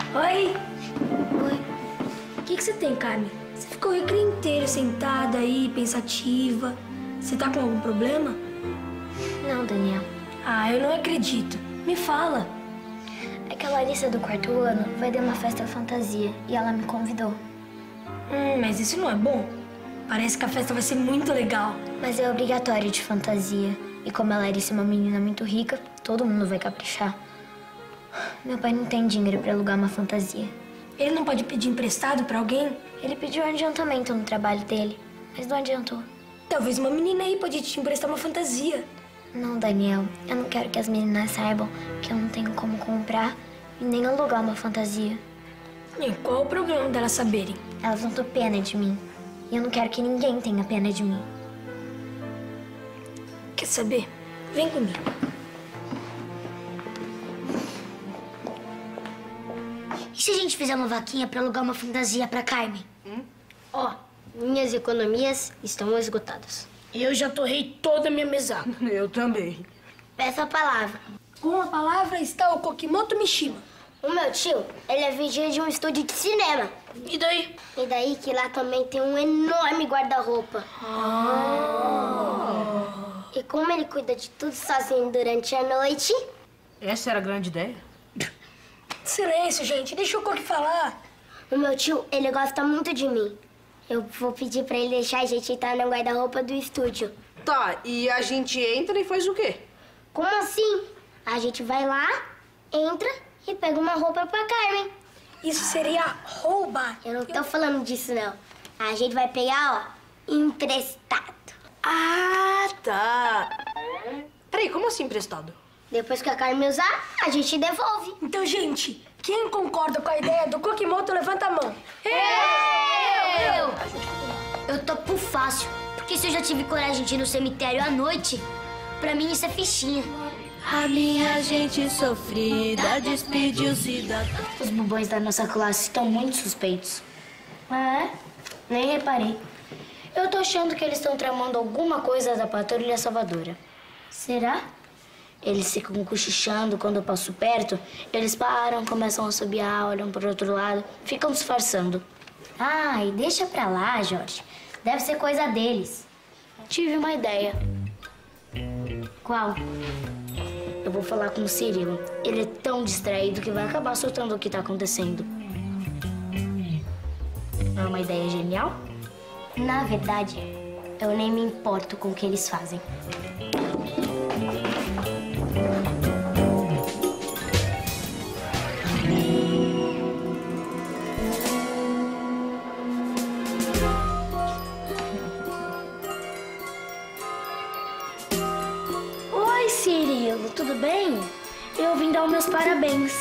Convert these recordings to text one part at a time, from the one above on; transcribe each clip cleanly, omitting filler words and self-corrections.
Oi. Oi. O que você tem, Carmen? Você ficou o recreio inteiro sentada aí, pensativa. Você tá com algum problema? Não, Daniel. Ah, eu não acredito. Me fala. É que a Larissa do quarto ano vai dar uma festa fantasia e ela me convidou. Mas isso não é bom. Parece que a festa vai ser muito legal. Mas é obrigatório de fantasia. E como a Larissa é uma menina muito rica, todo mundo vai caprichar. Meu pai não tem dinheiro pra alugar uma fantasia. Ele não pode pedir emprestado pra alguém? Ele pediu um adiantamento no trabalho dele, mas não adiantou. Talvez uma menina aí pode te emprestar uma fantasia. Não, Daniel. Eu não quero que as meninas saibam que eu não tenho como comprar e nem alugar uma fantasia. E qual o problema delas saberem? Elas vão ter pena de mim. E eu não quero que ninguém tenha pena de mim. Quer saber? Vem comigo. E se a gente fizer uma vaquinha pra alugar uma fantasia pra Carmen? Ó, minhas economias estão esgotadas. Eu já torrei toda a minha mesada. Eu também. Peça a palavra. Com a palavra está o Kokimoto Mishima. O meu tio, ele é vigia de um estúdio de cinema. E daí? E daí que lá também tem um enorme guarda-roupa. E como ele cuida de tudo sozinho durante a noite... Essa era a grande ideia? Silêncio, gente. Deixa o Koki falar. O meu tio, ele gosta muito de mim. Eu vou pedir pra ele deixar a gente entrar no guarda-roupa do estúdio. Tá, e a gente entra e faz o quê? Como assim? A gente vai lá, entra e pega uma roupa pra Carmen. Isso seria roubar. Eu não tô falando disso, não. A gente vai pegar, ó, emprestado. Ah, tá. Peraí, como assim emprestado? Depois que a Carmen usar, a gente devolve. Então, gente, quem concorda com a ideia do Kokimoto, levanta a mão. Eu topo fácil, porque se eu já tive coragem de ir no cemitério à noite, pra mim isso é fichinha. A minha gente sofrida despediu-se da... Os bobões da nossa classe estão muito suspeitos. Ah, é? Nem reparei. Eu tô achando que eles estão tramando alguma coisa da Patrulha Salvadora. Será? Eles ficam cochichando quando eu passo perto. Eles param, começam a assobiar, olham pro outro lado, ficam disfarçando. Ah, e deixa pra lá, Jorge. Deve ser coisa deles. Tive uma ideia. Qual? Eu vou falar com o Cirilo. Ele é tão distraído que vai acabar soltando o que tá acontecendo. Não é uma ideia genial? Na verdade, eu nem me importo com o que eles fazem. Oi, Cirilo, tudo bem? Eu vim dar os meus parabéns.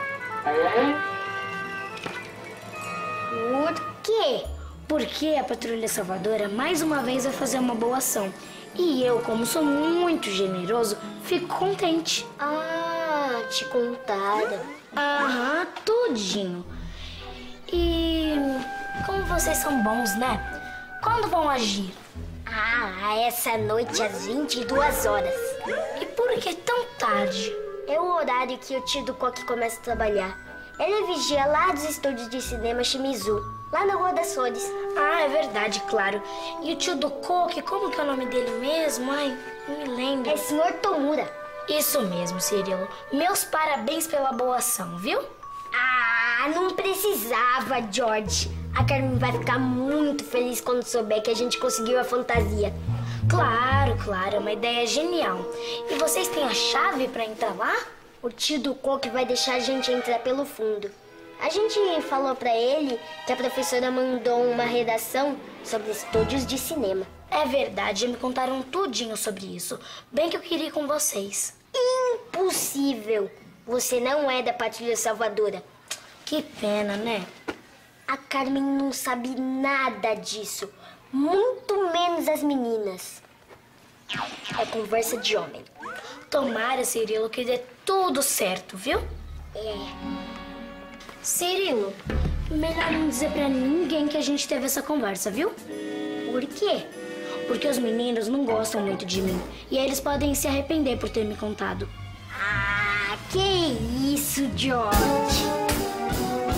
Por quê? Porque a Patrulha Salvadora mais uma vez vai fazer uma boa ação. E eu, como sou muito generoso, fico contente. Ah, te contaram. Aham, tudinho. E como vocês são bons, né? Quando vão agir? Ah, essa noite às 22 horas. E por que tão tarde? É o horário que o tio do Koki começa a trabalhar. Ele vigia lá dos estúdios de cinema Shimizu, lá na Rua das Flores. Ah, é verdade, claro. E o tio do Koki, como que é o nome dele mesmo? Ai, não me lembro. É Sr. Tomura. Isso mesmo, Cirilo. Meus parabéns pela boa ação, viu? Ah, não precisava, George. A Carmen vai ficar muito feliz quando souber que a gente conseguiu a fantasia. Claro, claro, é uma ideia genial. E vocês têm a chave pra entrar lá? O tio do Koki vai deixar a gente entrar pelo fundo. A gente falou pra ele que a professora mandou uma redação sobre estúdios de cinema. É verdade, me contaram tudinho sobre isso. Bem que eu queria ir com vocês. Impossível! Você não é da Patrulha Salvadora. Que pena, né? A Carmen não sabe nada disso. Muito menos as meninas. É conversa de homem. Tomara, Cirilo, que dê tudo certo, viu? É. Cirilo, melhor não dizer pra ninguém que a gente teve essa conversa, viu? Por quê? Porque os meninos não gostam muito de mim. E eles podem se arrepender por ter me contado. Ah, que isso, George!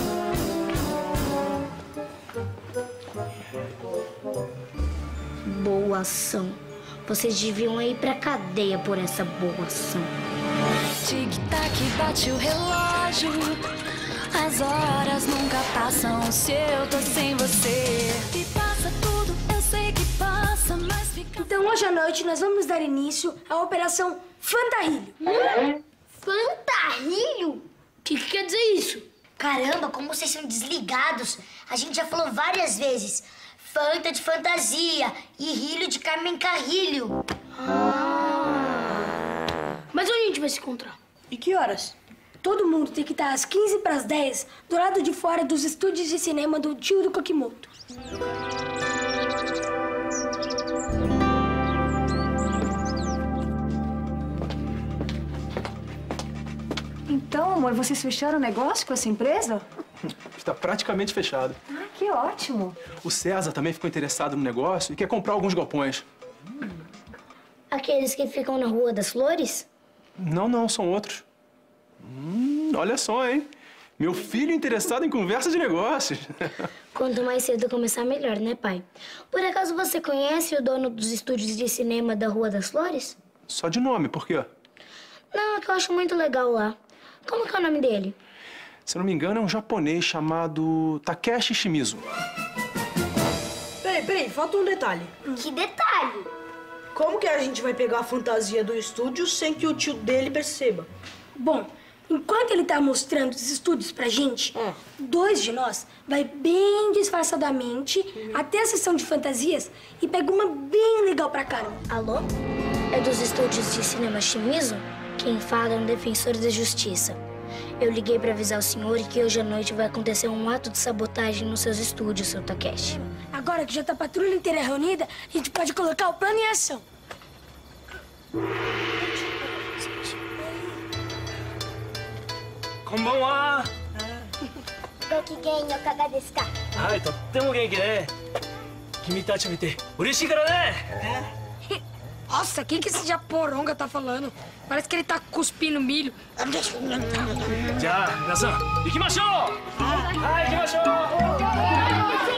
boa ação. Vocês deviam ir pra cadeia por essa boa ação. Tic-tac bate o relógio, as horas nunca passam se eu tô sem você. E passa tudo, eu sei que passa, mas fica... Então hoje à noite nós vamos dar início à Operação Fantarrilho. Fantarrilho? O que quer dizer isso? Caramba, como vocês são desligados. A gente já falou várias vezes. Fanta de fantasia e rilho de Carmen Carrilho. Mas onde a gente vai se encontrar? E que horas? Todo mundo tem que estar às 15:10 do lado de fora dos estúdios de cinema do tio do Kokimoto. Então, amor, vocês fecharam o negócio com essa empresa? Está praticamente fechado. Ah, que ótimo. O César também ficou interessado no negócio e quer comprar alguns galpões. Aqueles que ficam na Rua das Flores? Não, são outros. Olha só, hein? Meu filho interessado em conversa de negócios. Quanto mais cedo começar, melhor, né, pai? Por acaso você conhece o dono dos estúdios de cinema da Rua das Flores? Só de nome, por quê? Não, é que eu acho muito legal lá. Como que é o nome dele? Se eu não me engano, é um japonês chamado Takeshi Shimizu. Peraí, falta um detalhe. Que detalhe! Como que a gente vai pegar a fantasia do estúdio sem que o tio dele perceba? Bom, enquanto ele tá mostrando os estúdios pra gente, 2 de nós vai bem disfarçadamente até a sessão de fantasias e pega uma bem legal pra Carmen. Alô? É dos estúdios de cinema Shimizu? Quem fala é um defensor da justiça. Eu liguei pra avisar o senhor que hoje à noite vai acontecer um ato de sabotagem nos seus estúdios, seu Takeshi. Agora que já tá a patrulha inteira reunida, a gente pode colocar o plano em ação. Konbanwa! ごきげんようかがですか? はい、とっても元気ね。君たち見て嬉しいからね。 Nossa, o que esse japoronga tá falando? Parece que ele tá cuspindo milho. じゃあ皆さん行きましょう。はい、行きましょう。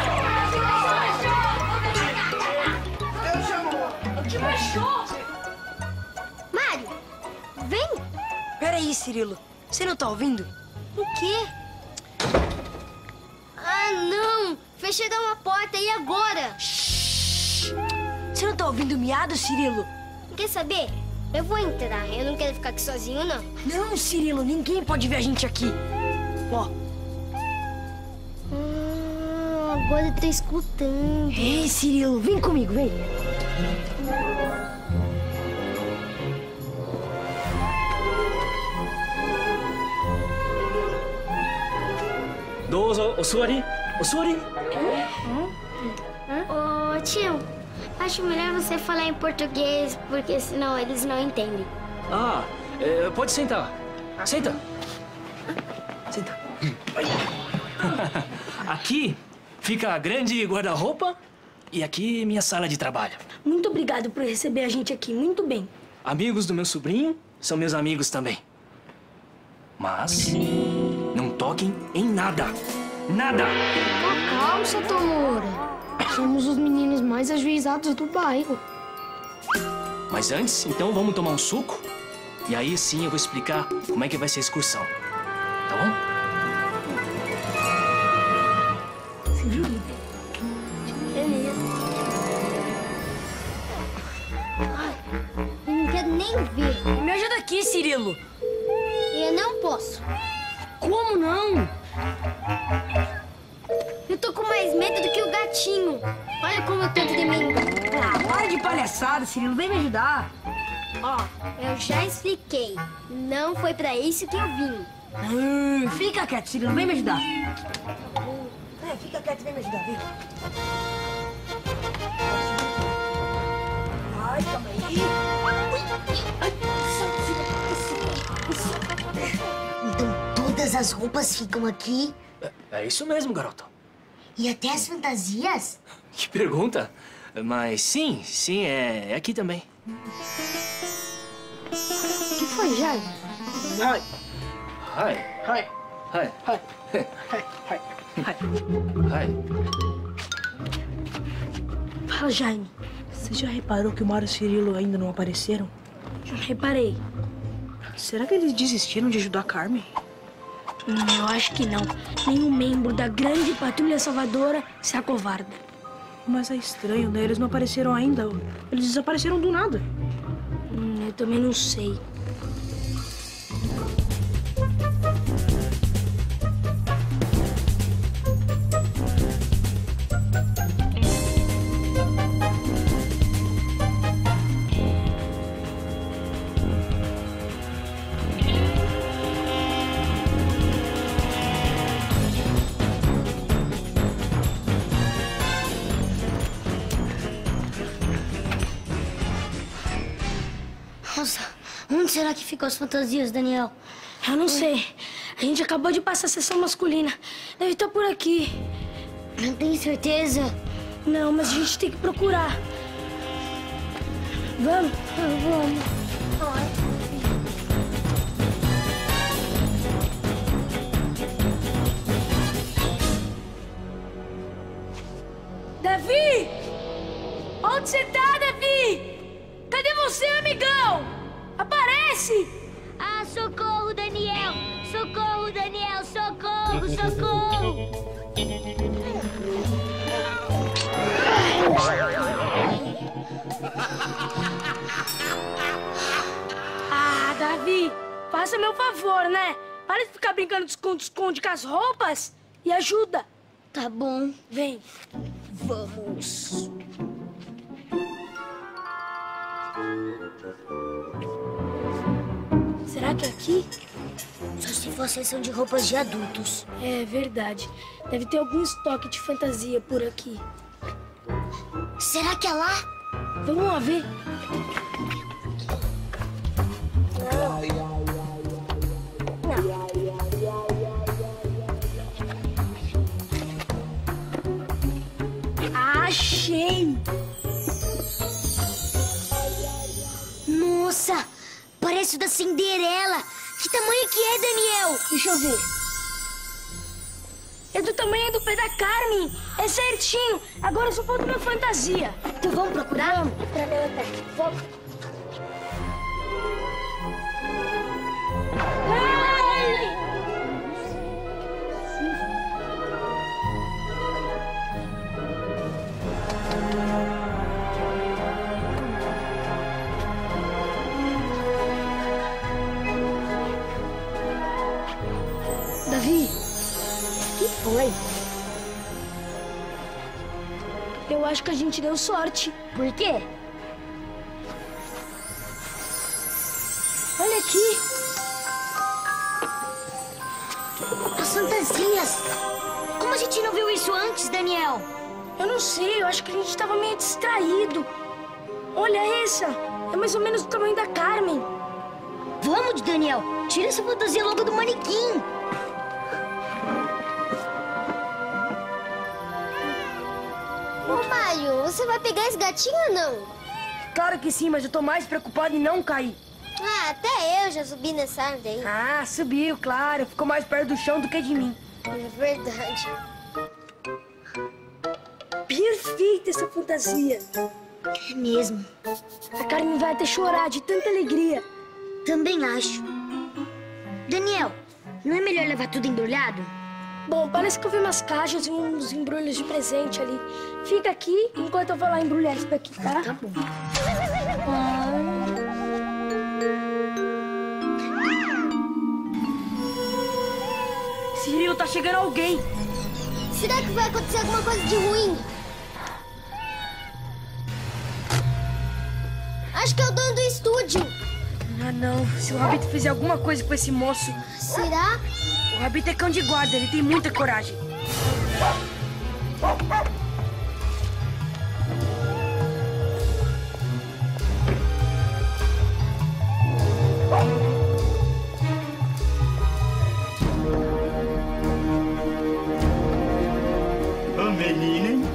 Mário, vem! Peraí, Cirilo. Você não tá ouvindo? O quê? Ah, não! Fechei uma porta, e agora? Você não tá ouvindo miado, Cirilo? Quer saber? Eu vou entrar. Eu não quero ficar aqui sozinho, não. Não, Cirilo. Ninguém pode ver a gente aqui. Ó. Agora eu tô escutando. Ei, Cirilo. Vem comigo, vem. Douzo, o suari. Ô, tio, acho melhor você falar em português, porque senão eles não entendem. Ah, pode sentar. Senta. Senta. Aqui fica a grande guarda-roupa e aqui minha sala de trabalho. Muito obrigado por receber a gente aqui. Muito bem. Amigos do meu sobrinho são meus amigos também. Mas não toquem em nada. Nada! Calma, Satomoura. Somos os meninos mais ajuizados do bairro. Mas antes, então vamos tomar um suco? E aí sim eu vou explicar como é que vai ser a excursão. Tá bom? Você viu, Lívia? Beleza. Eu não quero nem ver. Me ajuda aqui, Cirilo. Eu não posso. Como não? Eu tô com mais medo do que o gatinho. Olha como eu tô tremendo. Para de palhaçada, Cirilo. Vem me ajudar. Ó, eu já expliquei. Não foi pra isso que eu vim. Fica quieto, Cirilo. Vem me ajudar. Fica quieto e vem me ajudar. Vem. Ai, calma aí. Então todas as roupas ficam aqui? É isso mesmo, garoto. E até as fantasias? Que pergunta. Mas sim, é aqui também. O que foi, Jaime? Ai, Hi. ai, Hi. ai, ai, ai. Hi. Fala, Jaime. Você já reparou que o Mário e o Cirilo ainda não apareceram? Reparei. Será que eles desistiram de ajudar a Carmen? Eu acho que não. Nenhum membro da grande patrulha salvadora se acovarda. Mas é estranho, né? Eles não apareceram ainda. Eles desapareceram do nada. Eu também não sei. Nossa, onde será que ficam as fantasias, Daniel? Eu não sei. A gente acabou de passar a sessão masculina. Deve estar por aqui. Não tenho certeza. Não, mas a gente tem que procurar. Vamos? Vamos. Davi! Onde você tá, Davi? Cadê você, amigão? Aparece! Ah, socorro, Daniel! Socorro, Daniel! Socorro, socorro! Ah, Davi, faça meu favor, né? Para de ficar brincando de esconde-esconde com as roupas e ajuda. Tá bom. Vem. Vamos. Será que é aqui? Só se for a seção de roupas de adultos. É verdade. Deve ter algum estoque de fantasia por aqui. Será que é lá? Vamos lá ver. Achei! Nossa! Parece o da Cinderela! Que tamanho que é, Daniel? Deixa eu ver. É do tamanho do pé da Carmen. É certinho. Agora só falta uma fantasia. Então vamos procurar? Vamos. Pra meu pé. Vamos. Davi, O que foi? eu acho que a gente deu sorte. Por quê? Olha aqui. As fantasias! Como a gente não viu isso antes, Daniel? Eu não sei, eu acho que a gente tava meio distraído. Olha essa. É mais ou menos do tamanho da Carmen. Vamos, Daniel! Tira essa fantasia logo do manequim! Ô, Mário, você vai pegar esse gatinho ou não? Claro que sim, mas eu tô mais preocupado em não cair. Ah, até eu já subi nessa árvore aí. Ah, subiu, claro. Ficou mais perto do chão do que de mim. É verdade. Perfeita essa fantasia. É mesmo. A Carmen vai até chorar de tanta alegria. Também acho. Daniel, não é melhor levar tudo embrulhado? Bom, parece que eu vi umas caixas e uns embrulhos de presente ali. Fica aqui enquanto eu vou lá embrulhar isso daqui, tá? Tá bom. Cirilo, tá chegando alguém. Será que vai acontecer alguma coisa de ruim? Acho que é o dono do estúdio. Ah, não. Se o Rabito fizer alguma coisa com esse moço... Será? O Rabito é cão de guarda, ele tem muita coragem. Ô, menina, hein?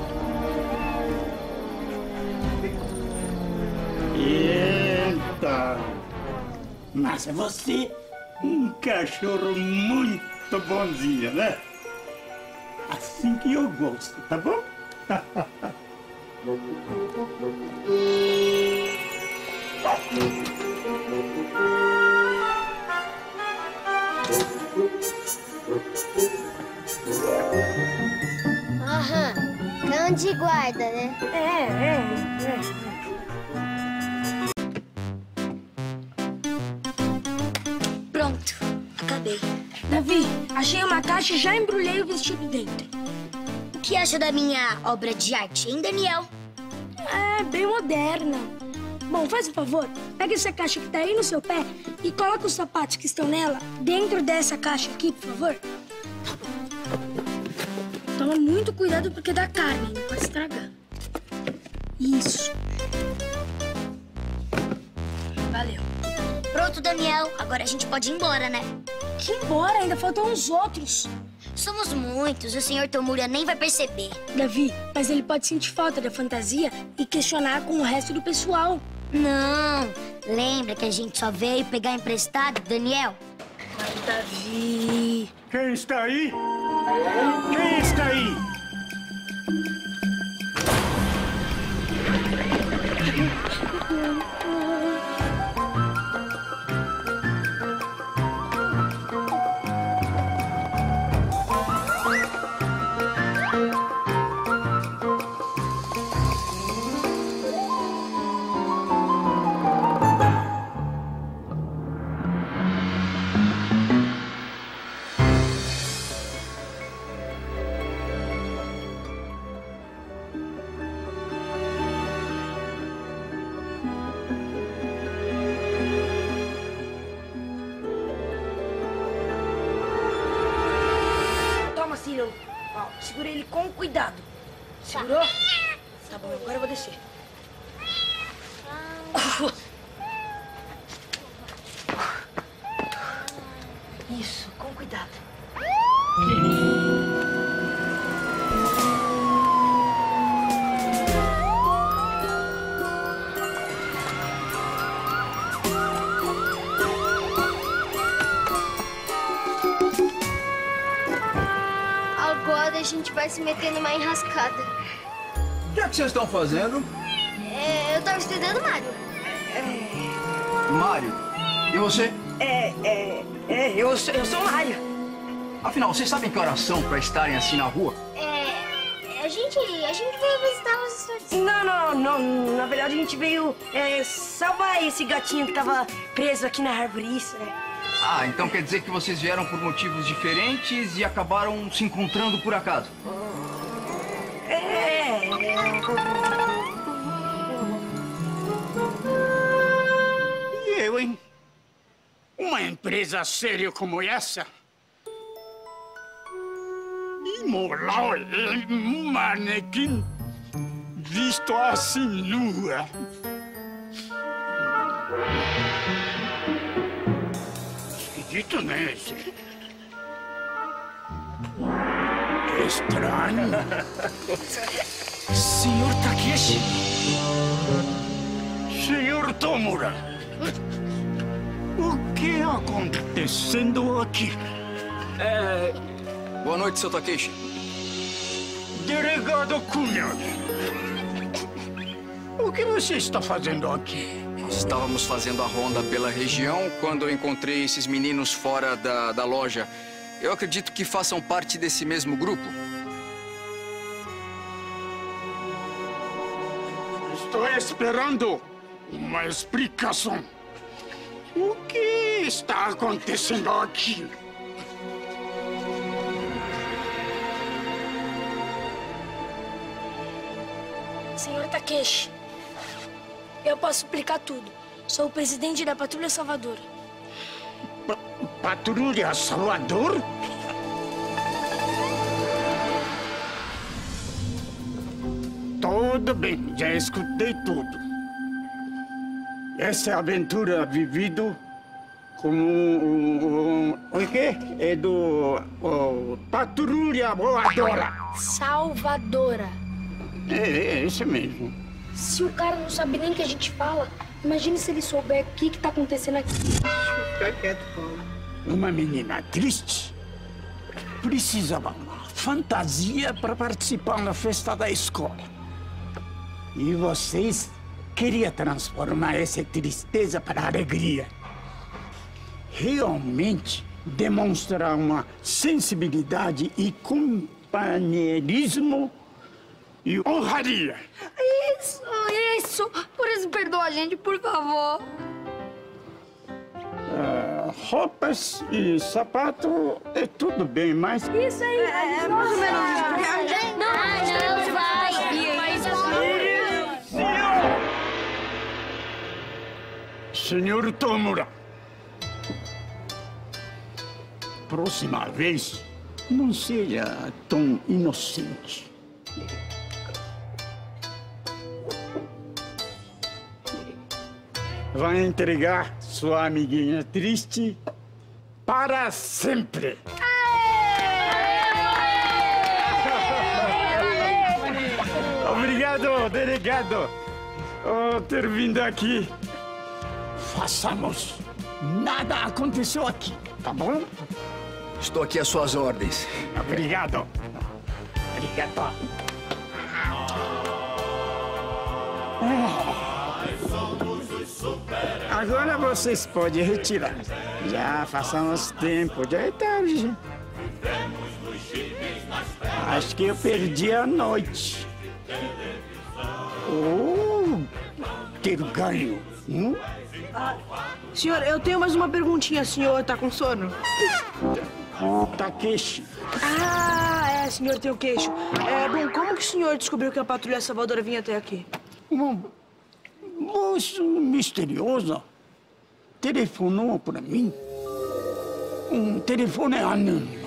Eita! Mas você é um cachorro muito bonzinho, né? Assim que eu gosto, tá bom? Aham, cão de guarda, né? Pronto, acabei. Davi, achei uma caixa e já embrulhei o vestido dentro. O que acha da minha obra de arte, hein, Daniel? É, bem moderna. Bom, faz um favor, pega essa caixa que tá aí no seu pé e coloca os sapatos que estão nela dentro dessa caixa aqui, por favor. Toma muito cuidado porque dá carne, não pode estragar. Isso. Valeu. Pronto, Daniel. Agora a gente pode ir embora, né? Que embora, ainda faltam uns outros. Somos muitos, o senhor Tomura nem vai perceber. Davi, mas ele pode sentir falta da fantasia e questionar com o resto do pessoal. Não, lembra que a gente só veio pegar emprestado, Daniel? Ai, Davi... Quem está aí? Quem está aí? Ó, segura ele com cuidado. Segurou? Tá bom, agora eu vou descer. Isso, com cuidado. Agora a gente vai se meter numa enrascada. O que é que vocês estão fazendo? Eu tava estudando Mario. Mário, e você? Eu sou o Mário. Afinal, vocês sabem que horas são pra estarem assim na rua? A gente veio visitar os estudantes. Não. Na verdade, a gente veio salvar esse gatinho que tava preso aqui na árvore, isso, né? Ah, então quer dizer que vocês vieram por motivos diferentes e acabaram se encontrando por acaso? E eu, hein? Uma empresa séria como essa? Imolar um manequim visto assim nua. Esquisito, né? Que estranho. Senhor Takeshi? Senhor Tomura, o que está acontecendo aqui? Boa noite, seu Takeshi. Delegado Cunha, o que você está fazendo aqui? Nós estávamos fazendo a ronda pela região quando eu encontrei esses meninos fora da loja. Eu acredito que façam parte desse mesmo grupo. Estou esperando uma explicação. O que está acontecendo aqui? Senhor Takeshi, eu posso explicar tudo. Sou o presidente da Patrulha Salvadora. Patrulha Salvador? Tudo bem, já escutei tudo. Essa aventura vivida como o quê? É do Patrulha Voadora. Salvadora. É esse mesmo. Se o cara não sabe nem o que a gente fala, imagine se ele souber o que tá acontecendo aqui. Fica quieto, Paulo. Uma menina triste precisava uma fantasia para participar da festa da escola. E vocês queriam transformar essa tristeza para alegria. Realmente demonstrar uma sensibilidade e companheirismo e honraria. Isso! Por isso, perdoa a gente, por favor. Roupas e sapato é tudo bem, mas... Isso aí, mais ou menos isso. Não vai. Senhor Tomura, próxima vez, não seja tão inocente. Vai entregar sua amiguinha triste para sempre. Obrigado, delegado, por ter vindo aqui. Façamos. Nada aconteceu aqui, tá bom? Estou aqui às suas ordens. Obrigado. Obrigado. Agora vocês podem retirar. Já passamos tempo, já é tarde. Acho que eu perdi a noite. Ou ter ganho. Senhor, eu tenho mais uma perguntinha. Senhor, tá com sono? Takeshi. Senhor tem o queixo. Bom, como que o senhor descobriu que a patrulha salvadora vinha até aqui? Uma moça misteriosa telefonou para mim. Um telefone anônimo.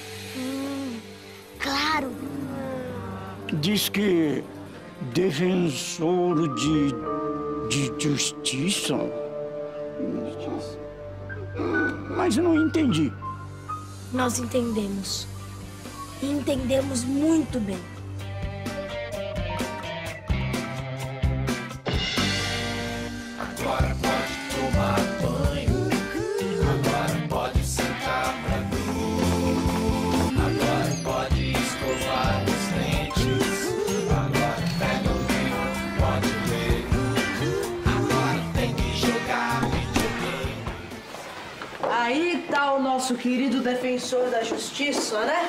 Claro. Diz que defensor de justiça. Mas eu não entendi. Nós entendemos. E entendemos muito bem. Agora pode tomar banho. Agora pode sentar pra dormir. Agora pode escovar os dentes. Agora pega o livro, pode ler. Agora tem que jogar videogame. Aí tá o nosso querido defensor da justiça, né?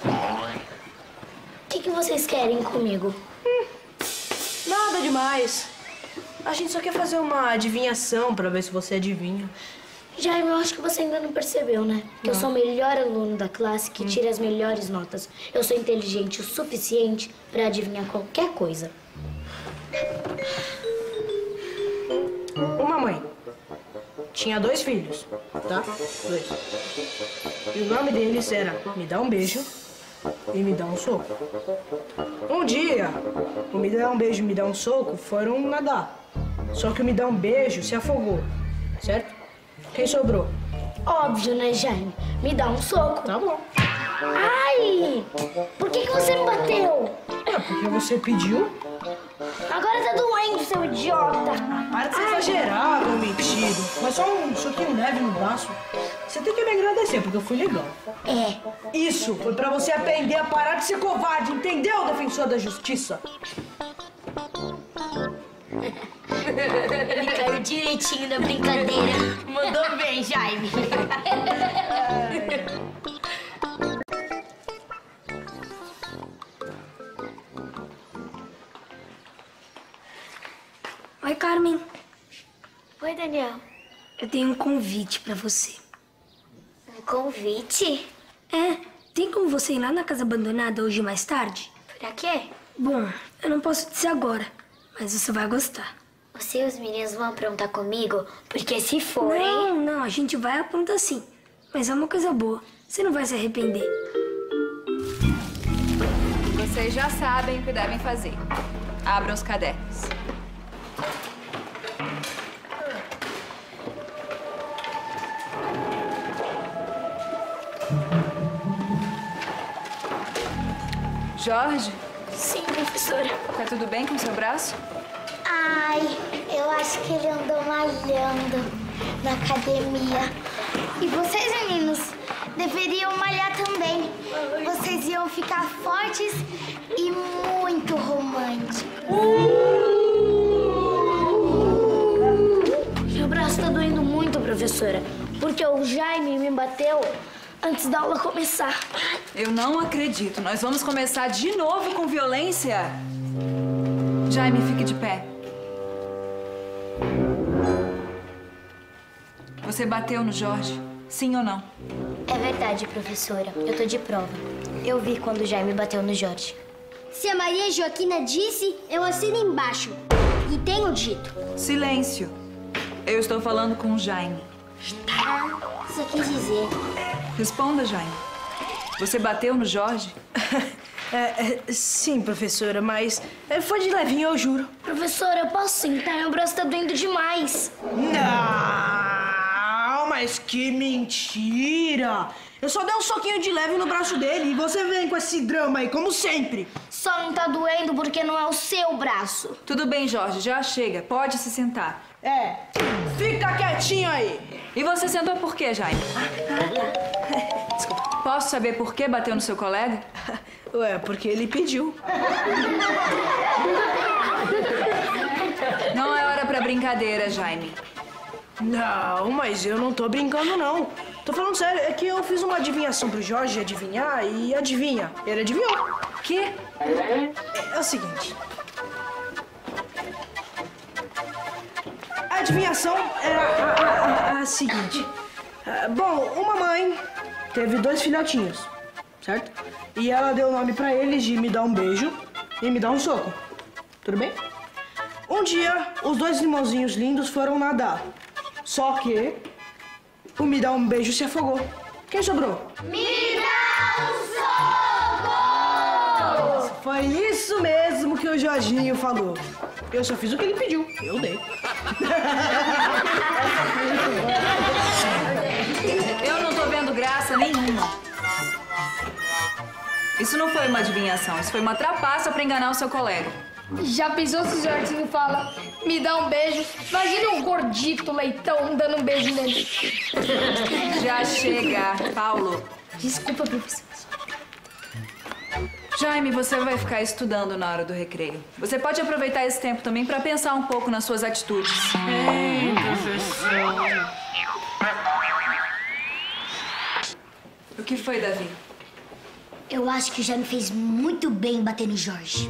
O que vocês querem comigo? Nada demais. A gente só quer fazer uma adivinhação pra ver se você adivinha. Jaime, eu acho que você ainda não percebeu, né? Que eu sou o melhor aluno da classe que tira as melhores notas. Eu sou inteligente o suficiente pra adivinhar qualquer coisa. Uma mãe tinha 2 filhos, tá? 2. E o nome deles era Me Dá um Beijo e Me Dá um Soco. Um dia, o Me Dá um Beijo e Me Dá um Soco foram nadar. Só que o Me Dá um Beijo se afogou, certo? Quem sobrou? Óbvio, né, Jaime? Me dá um soco. Tá bom. Ai! Por que você me bateu? Porque você pediu. Agora tá doendo, seu idiota. Para de se exagerar, meu metido. Mas só um soquinho leve no braço. Você tem que me agradecer, porque eu fui legal. Isso, foi pra você aprender a parar de ser covarde, entendeu, defensor da justiça? Ele caiu direitinho na brincadeira. Mandou bem, Jaime. Oi, Carmen. Oi, Daniel. Eu tenho um convite pra você. Um convite? Tem como você ir lá na casa abandonada hoje mais tarde? Pra quê? Bom, eu não posso dizer agora, mas você vai gostar. Você e os meninos vão aprontar comigo? Porque se forem... Não, a gente vai aprontar sim. Mas é uma coisa boa. Você não vai se arrepender. Vocês já sabem o que devem fazer. Abram os cadernos. Jorge? Sim, professora. Tá tudo bem com o seu braço? Ai, eu acho que ele andou malhando na academia. E vocês, meninos, deveriam malhar também. Vocês iam ficar fortes e muito românticos. Meu braço tá doendo muito, professora, porque o Jaime me bateu antes da aula começar. Eu não acredito. Nós vamos começar de novo com violência? Jaime, fique de pé. Você bateu no Jorge? Sim ou não? É verdade, professora. Eu tô de prova. Eu vi quando o Jaime bateu no Jorge. Se a Maria Joaquina disse, eu assino embaixo. E tenho dito. Silêncio. Eu estou falando com o Jaime. Só quis dizer. Responda, Jaime. Você bateu no Jorge? Sim, professora, mas foi de levinho, eu juro. Professora, eu posso sentar? Meu braço tá doendo demais. Não, mas que mentira! Eu só dei um soquinho de leve no braço dele e você vem com esse drama aí, como sempre. Só não tá doendo porque não é o seu braço. Tudo bem, Jorge, já chega. Pode se sentar. Fica quietinho aí. E você sentou por quê, Jaime? Desculpa. Posso saber por que bateu no seu colega? Ué, porque ele pediu. Não é hora pra brincadeira, Jaime. Não, mas eu não tô brincando, não. Tô falando sério, é que eu fiz uma adivinhação pro Jorge adivinhar e adivinha. Ele adivinhou. Que? É o seguinte. A adivinhação era a seguinte. Bom, uma mãe teve 2 filhotinhos, certo? E ela deu o nome pra eles de me dar um beijo e me dar um soco. Tudo bem? Um dia, os 2 irmãozinhos lindos foram nadar. Só que o me dar um beijo se afogou. Quem sobrou? Me dá um soco! Foi isso mesmo que o Jorginho falou. Eu só fiz o que ele pediu. Eu dei. Eu não tô vendo graça nenhuma. Isso não foi uma adivinhação, isso foi uma trapaça pra enganar o seu colega. Já pensou se o Jorginho fala, me dá um beijo? Imagina um gordito leitão dando um beijo nele. Já chega, Paulo. Desculpa, professor. Jaime, você vai ficar estudando na hora do recreio. Você pode aproveitar esse tempo também para pensar um pouco nas suas atitudes. Professor. O que foi, Davi? Eu acho que o Jaime fez muito bem bater no Jorge.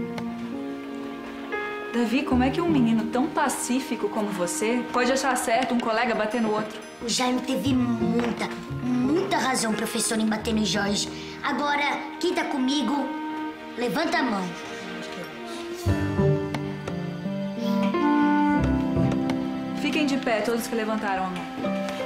Davi, como é que um menino tão pacífico como você pode achar certo um colega bater no outro? O Jaime teve muita razão, professor, em bater no Jorge. Agora, quem tá comigo, levanta a mão. Fiquem de pé, todos que levantaram a mão.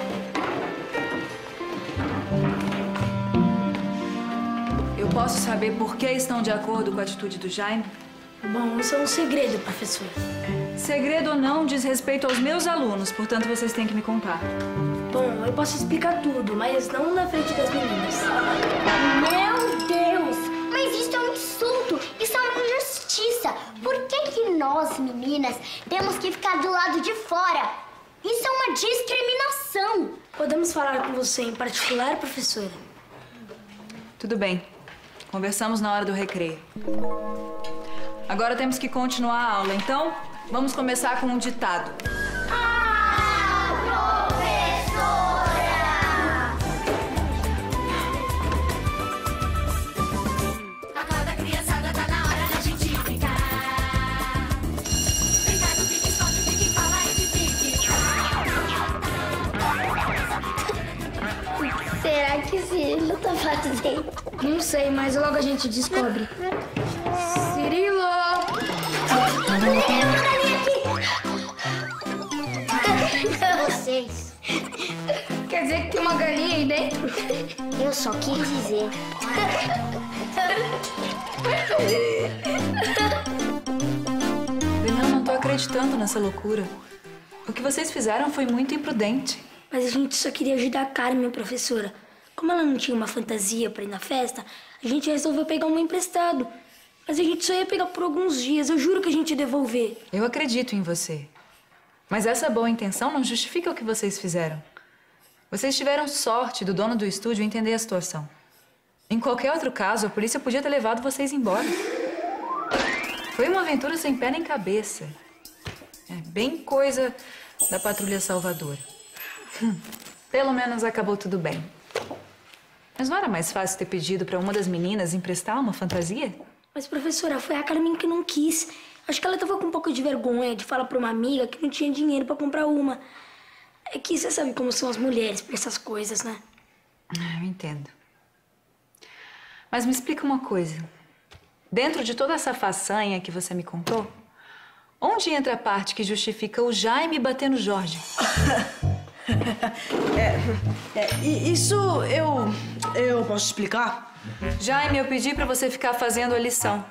Eu posso saber por que estão de acordo com a atitude do Jaime? Bom, isso é um segredo, professor. Segredo ou não diz respeito aos meus alunos, portanto vocês têm que me contar. Bom, eu posso explicar tudo, mas não na frente das meninas. Meu Deus! Mas isso é um insulto! Isso é uma injustiça! Por que nós, meninas, temos que ficar do lado de fora? Isso é uma discriminação! Podemos falar com você em particular, professora? Tudo bem. Conversamos na hora do recreio. Agora temos que continuar a aula, então vamos começar com um ditado. Acorda, criançada, tá na hora da gente brincar. Brincar do pique-esconde, pique-cola e de pique. Será que Cirilo tá fazendo? Não sei, mas logo a gente descobre. Cirilo! Vocês. Quer dizer que tem uma galinha aí dentro? Eu só quis dizer. Eu não tô acreditando nessa loucura. O que vocês fizeram foi muito imprudente. Mas a gente só queria ajudar a Carmen, professora. Como ela não tinha uma fantasia pra ir na festa, a gente resolveu pegar uma emprestado. Mas a gente só ia pegar por alguns dias. Eu juro que a gente ia devolver. Eu acredito em você. Mas essa boa intenção não justifica o que vocês fizeram. Vocês tiveram sorte do dono do estúdio entender a situação. Em qualquer outro caso, a polícia podia ter levado vocês embora. Foi uma aventura sem pé nem cabeça. É bem coisa da Patrulha Salvadora. Pelo menos acabou tudo bem. Mas não era mais fácil ter pedido para uma das meninas emprestar uma fantasia? Mas, professora, foi a Carmen que não quis. Acho que ela tava com um pouco de vergonha de falar pra uma amiga que não tinha dinheiro pra comprar uma. É que você sabe como são as mulheres pra essas coisas, né? Eu entendo. Mas me explica uma coisa. Dentro de toda essa façanha que você me contou, onde entra a parte que justifica o Jaime bater no Jorge? Isso eu posso explicar? Jaime, eu pedi pra você ficar fazendo a lição.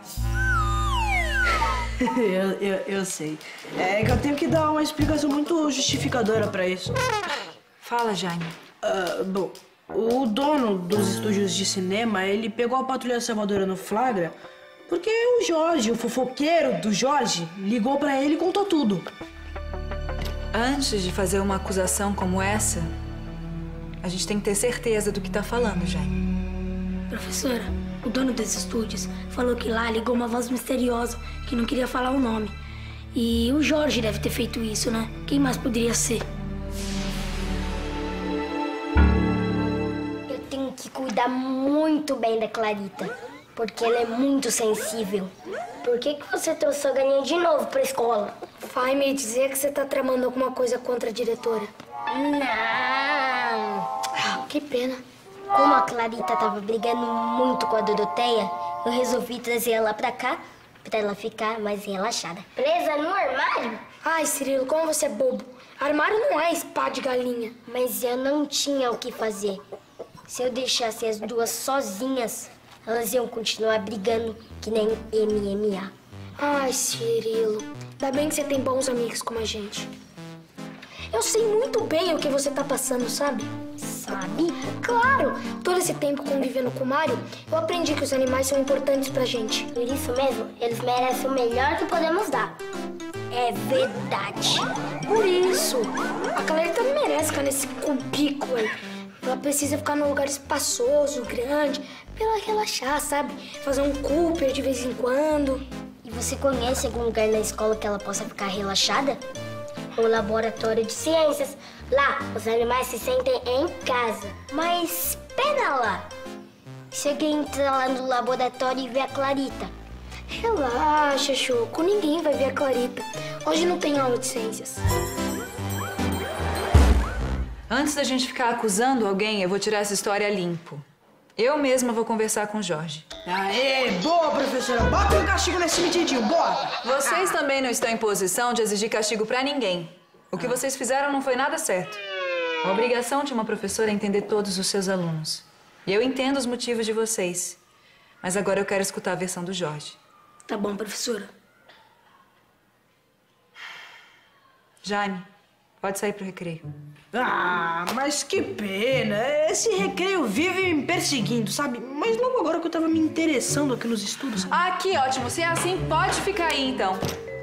Eu sei. É que eu tenho que dar uma explicação muito justificadora pra isso. Fala, Jaime. Bom, o dono dos estúdios de cinema, ele pegou a Patrulha Salvadora no flagra porque o Jorge, o fofoqueiro do Jorge, ligou pra ele e contou tudo. Antes de fazer uma acusação como essa, a gente tem que ter certeza do que tá falando, Jaime. Professora, o dono dos estúdios falou que lá ligou uma voz misteriosa que não queria falar o nome. E o Jorge deve ter feito isso, né? Quem mais poderia ser? Eu tenho que cuidar muito bem da Clarita, porque ela é muito sensível. Por que você trouxe a galinha de novo pra escola? Vai me dizer que você tá tramando alguma coisa contra a diretora. Não! Que pena. Como a Clarita tava brigando muito com a Doroteia, eu resolvi trazer ela pra cá pra ela ficar mais relaxada. Presa no armário? Ai, Cirilo, como você é bobo. Armário não é spa de galinha. Mas eu não tinha o que fazer. Se eu deixasse as duas sozinhas, elas iam continuar brigando que nem MMA. Ai, Cirilo, ainda bem que você tem bons amigos como a gente. Eu sei muito bem o que você tá passando, sabe? Sabe? Claro! Todo esse tempo convivendo com o Mário, eu aprendi que os animais são importantes pra gente. Por isso mesmo, eles merecem o melhor que podemos dar. É verdade. Por isso, a Clarita não merece ficar nesse cubículo aí. Ela precisa ficar num lugar espaçoso, grande, pra ela relaxar, sabe? Fazer um Cooper de vez em quando. E você conhece algum lugar na escola que ela possa ficar relaxada? Um laboratório de ciências. Lá, os animais se sentem em casa. Mas, espera lá. Se alguém entrar lá no laboratório e ver a Clarita. Relaxa, Choco. Ninguém vai ver a Clarita. Hoje não tem aula de ciências. Antes da gente ficar acusando alguém, eu vou tirar essa história a limpo. Eu mesma vou conversar com o Jorge. Aê, boa, professora. Bota um castigo nesse metidinho, boa. Vocês também não estão em posição de exigir castigo pra ninguém. O que vocês fizeram não foi nada certo. A obrigação de uma professora é entender todos os seus alunos. E eu entendo os motivos de vocês. Mas agora eu quero escutar a versão do Jorge. Tá bom, professora. Jaime, pode sair pro recreio. Ah, mas que pena. Esse recreio vive me perseguindo, sabe? Mas logo agora que eu tava me interessando aqui nos estudos. Sabe? Ah, que ótimo. Se é assim, pode ficar aí, então.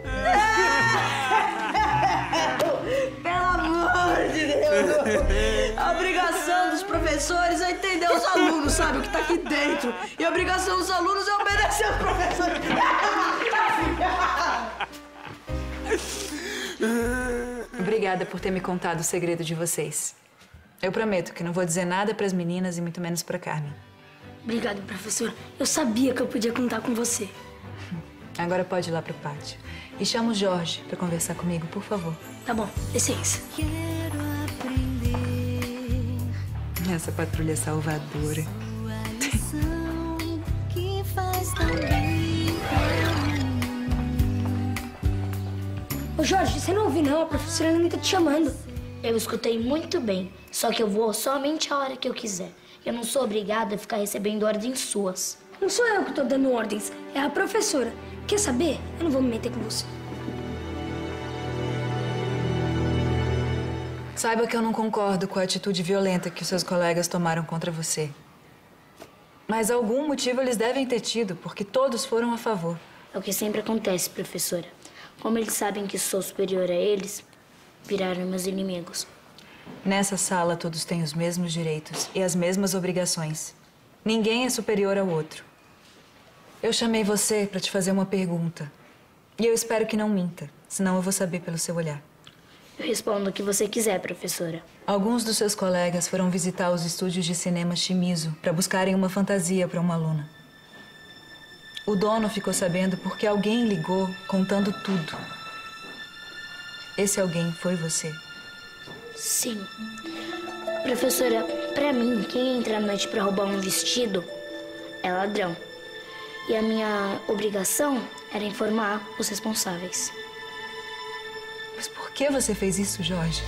Pelo amor de Deus! A obrigação dos professores é entender os alunos, sabe? O que tá aqui dentro. E a obrigação dos alunos é obedecer os professores. Obrigada por ter me contado o segredo de vocês. Eu prometo que não vou dizer nada pras meninas e muito menos pra Carmen. Obrigada, professora. Eu sabia que eu podia contar com você. Agora pode ir lá pro pátio. E chama o Jorge pra conversar comigo, por favor. Tá bom, licença. Quero aprender Essa Patrulha Salvadora. que faz tão bem pra mim. Ô, Jorge, você não ouviu não? A professora não tá te chamando. Eu escutei muito bem, só que eu vou somente a hora que eu quiser. Eu não sou obrigada a ficar recebendo ordens suas. Não sou eu que tô dando ordens, é a professora. Quer saber? Eu não vou me meter com você. Saiba que eu não concordo com a atitude violenta que os seus colegas tomaram contra você. Mas algum motivo eles devem ter tido, porque todos foram a favor. É o que sempre acontece, professora. Como eles sabem que sou superior a eles, viraram meus inimigos. Nessa sala, todos têm os mesmos direitos e as mesmas obrigações. Ninguém é superior ao outro. Eu chamei você para te fazer uma pergunta. E eu espero que não minta, senão eu vou saber pelo seu olhar. Eu respondo o que você quiser, professora. Alguns dos seus colegas foram visitar os estúdios de cinema Shimizu para buscarem uma fantasia para uma aluna. O dono ficou sabendo porque alguém ligou contando tudo. Esse alguém foi você. Sim. Professora, pra mim, quem entra à noite pra roubar um vestido é ladrão. E a minha obrigação era informar os responsáveis. Mas por que você fez isso, Jorge?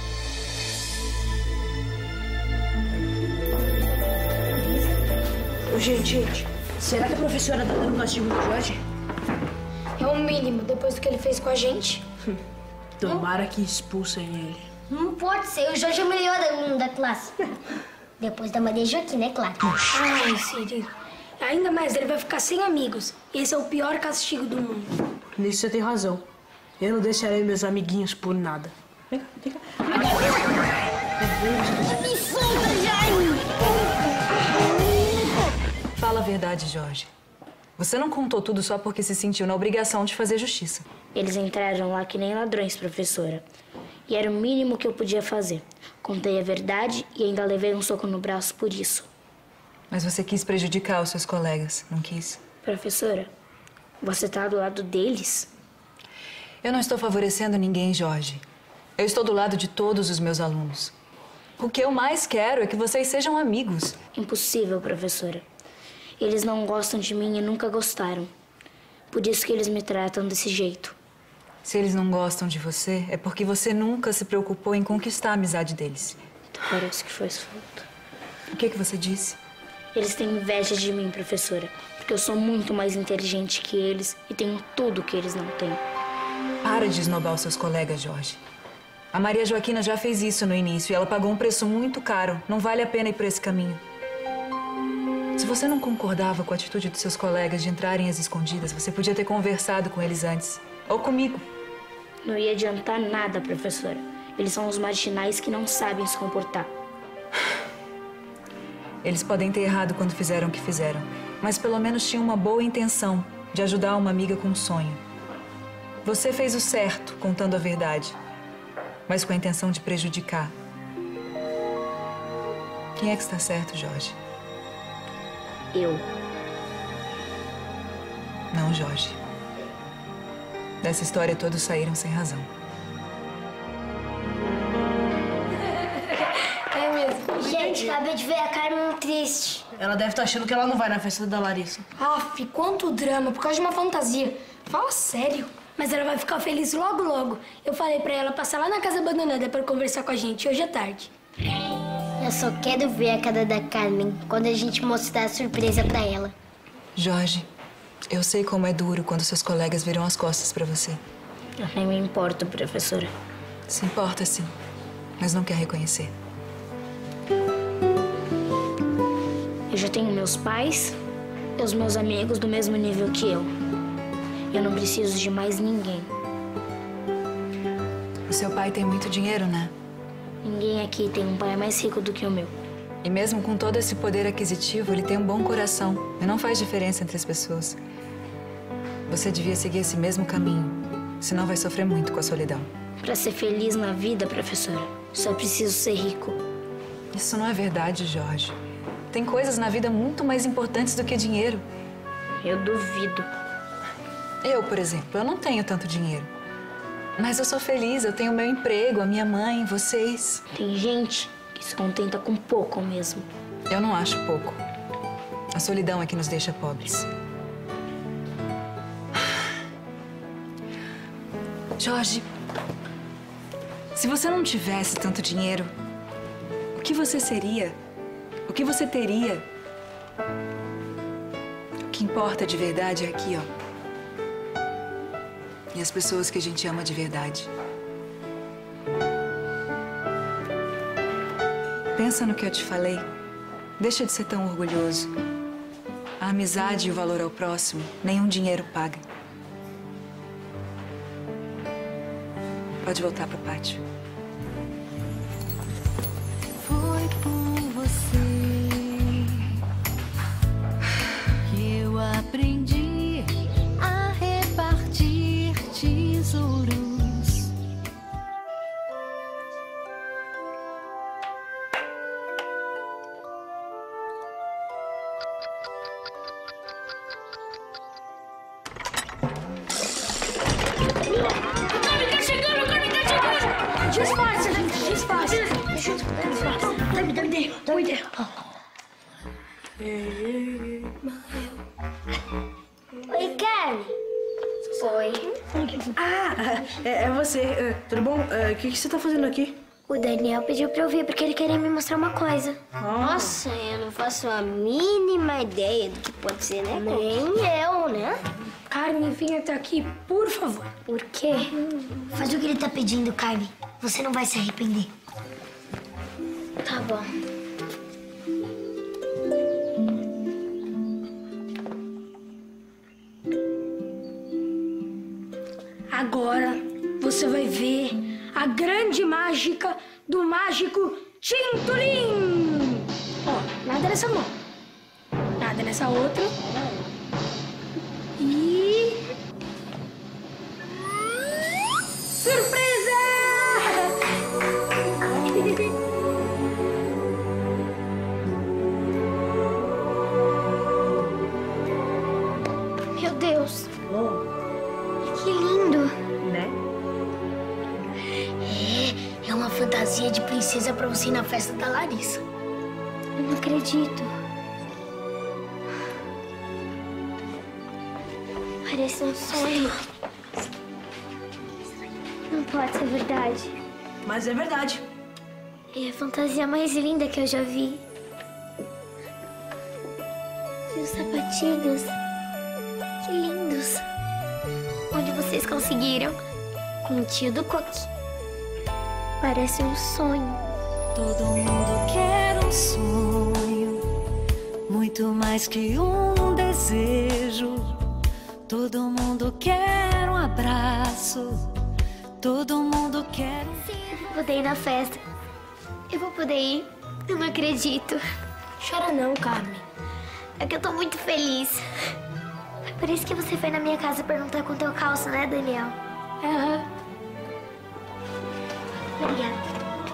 Gente, será que a professora tá dando castigo no Jorge? É o mínimo, depois do que ele fez com a gente. Tomara que expulsem ele. Não pode ser, o Jorge é o melhor aluno da classe. Depois da Maria Joaquina, é claro. Ai, Cirilo. Ainda mais, ele vai ficar sem amigos. Esse é o pior castigo do mundo. Nisso você tem razão. Eu não deixarei meus amiguinhos por nada. Vem cá, vem cá. Me solta, Jaime! Fala a verdade, Jorge. Você não contou tudo só porque se sentiu na obrigação de fazer justiça. Eles entraram lá que nem ladrões, professora. E era o mínimo que eu podia fazer. Contei a verdade e ainda levei um soco no braço por isso. Mas você quis prejudicar os seus colegas, não quis? Professora, você tá do lado deles? Eu não estou favorecendo ninguém, Jorge. Eu estou do lado de todos os meus alunos. O que eu mais quero é que vocês sejam amigos. Impossível, professora. Eles não gostam de mim e nunca gostaram. Por isso que eles me tratam desse jeito. Se eles não gostam de você, é porque você nunca se preocupou em conquistar a amizade deles. Parece que faz falta. O que você disse? Eles têm inveja de mim, professora. Porque eu sou muito mais inteligente que eles e tenho tudo que eles não têm. Para de esnobar os seus colegas, Jorge. A Maria Joaquina já fez isso no início e ela pagou um preço muito caro. Não vale a pena ir por esse caminho. Se você não concordava com a atitude dos seus colegas de entrarem às escondidas, você podia ter conversado com eles antes. Ou comigo. Não ia adiantar nada, professora. Eles são os marginais que não sabem se comportar. Eles podem ter errado quando fizeram o que fizeram, mas pelo menos tinham uma boa intenção de ajudar uma amiga com um sonho. Você fez o certo, contando a verdade, mas com a intenção de prejudicar. Quem é que está certo, Jorge? Eu. Não, Jorge. Dessa história todos saíram sem razão. É mesmo. Gente, acabei de ver a Carmen triste. Ela deve estar achando que ela não vai na festa da Larissa. Aff, quanto drama, por causa de uma fantasia. Fala sério. Mas ela vai ficar feliz logo, logo. Eu falei pra ela passar lá na casa abandonada pra conversar com a gente hoje à tarde. Eu só quero ver a cara da Carmen quando a gente mostrar a surpresa pra ela. Jorge, eu sei como é duro quando seus colegas viram as costas pra você. Eu nem me importo, professora. Se importa, sim, mas não quer reconhecer. Eu já tenho meus pais e os meus amigos do mesmo nível que eu. Eu não preciso de mais ninguém. O seu pai tem muito dinheiro, né? Ninguém aqui tem um pai mais rico do que o meu. E mesmo com todo esse poder aquisitivo, ele tem um bom coração. E não faz diferença entre as pessoas. Você devia seguir esse mesmo caminho, senão vai sofrer muito com a solidão. Pra ser feliz na vida, professora, só preciso ser rico. Isso não é verdade, Jorge. Tem coisas na vida muito mais importantes do que dinheiro. Eu duvido. Eu, por exemplo, eu não tenho tanto dinheiro. Mas eu sou feliz, eu tenho meu emprego, a minha mãe, vocês. Tem gente que se contenta com pouco mesmo. Eu não acho pouco. A solidão é que nos deixa pobres. Jorge, se você não tivesse tanto dinheiro, o que você seria? O que você teria? O que importa de verdade é aqui, ó. E as pessoas que a gente ama de verdade. Pensa no que eu te falei. Deixa de ser tão orgulhoso. A amizade e o valor ao próximo, nenhum dinheiro paga. Pode voltar pro pátio. você. Eu aprendi a repartir tesouros. Disfarça, gente, disfarça. Dá-me. Cuida. Oi, Carmen. Oi. Ah, é você. Tudo bom? O que você tá fazendo aqui? O Daniel pediu pra eu vir porque ele queria me mostrar uma coisa. Nossa, eu não faço a mínima ideia do que pode ser, né? Nem eu, né? Carmen, vem até aqui, por favor. Por quê? Faz o que ele tá pedindo, Carmen. Você não vai se arrepender. Tá bom. Agora você vai ver a grande mágica do mágico Tintolim. Ó, nada nessa mão. Nada nessa outra. E... surpresa! Meu Deus. Que lindo. Né? É uma fantasia de princesa pra você ir na festa da Larissa. Eu não acredito. Parece um sonho. Não pode ser verdade. Mas é verdade. É a fantasia mais linda que eu já vi. E os sapatinhos. Que lindos. Onde vocês conseguiram? Com o tio do Coque. Parece um sonho. Todo mundo quer um sonho, muito mais que um desejo. Todo mundo quer um abraço, todo mundo quer um... Sim, eu vou poder ir na festa. Eu vou poder ir. Eu não acredito. Chora não, Carmen. É que eu tô muito feliz. É por isso que você foi na minha casa perguntar quanto eu calço, né, Daniel? Aham. Obrigada.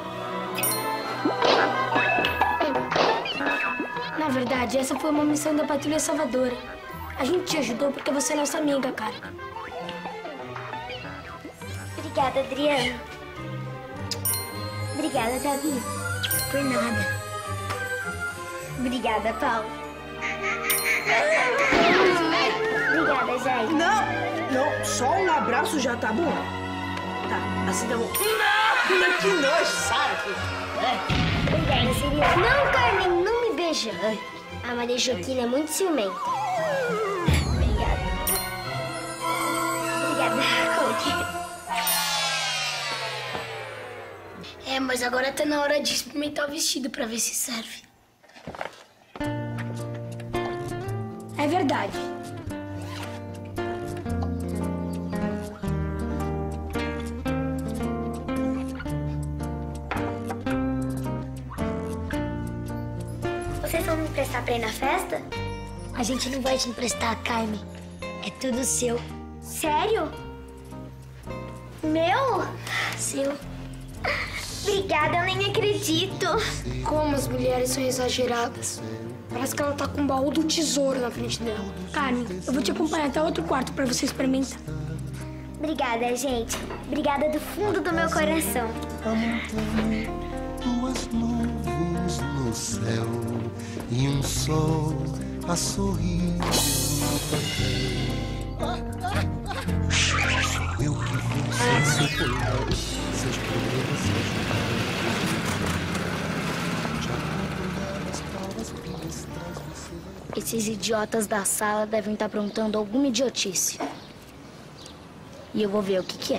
Na verdade, essa foi uma missão da Patrulha Salvadora. A gente te ajudou porque você é nossa amiga, cara. Obrigada, Adriano. Obrigada, Davi. Por nada. Obrigada, Paulo. Obrigada, Jair. Não, só um abraço já tá bom. Tá, assim tá bom. Não, que nojo, sabe? Obrigada, Siriana. Não, Carmen, não me beija. A Maria Joaquina é muito ciumenta. Obrigada. Obrigada, Coque. É, mas agora tá na hora de experimentar o vestido pra ver se serve. É verdade. Vocês vão me emprestar pra ir na festa? A gente não vai te emprestar, Carmen. É tudo seu. Sério? Meu? Seu. Obrigada, eu nem acredito. Como as mulheres são exageradas. Parece que ela tá com um baú do tesouro na frente dela. Carmen, eu vou te acompanhar até outro quarto pra você experimentar. Obrigada, gente. Obrigada do fundo do meu coração. Duas nuvens no céu e um sol a sorrir. Eu que vou ser seu cuidado, seus problemas, seus Esses idiotas da sala devem estar aprontando alguma idiotice. E eu vou ver o que é.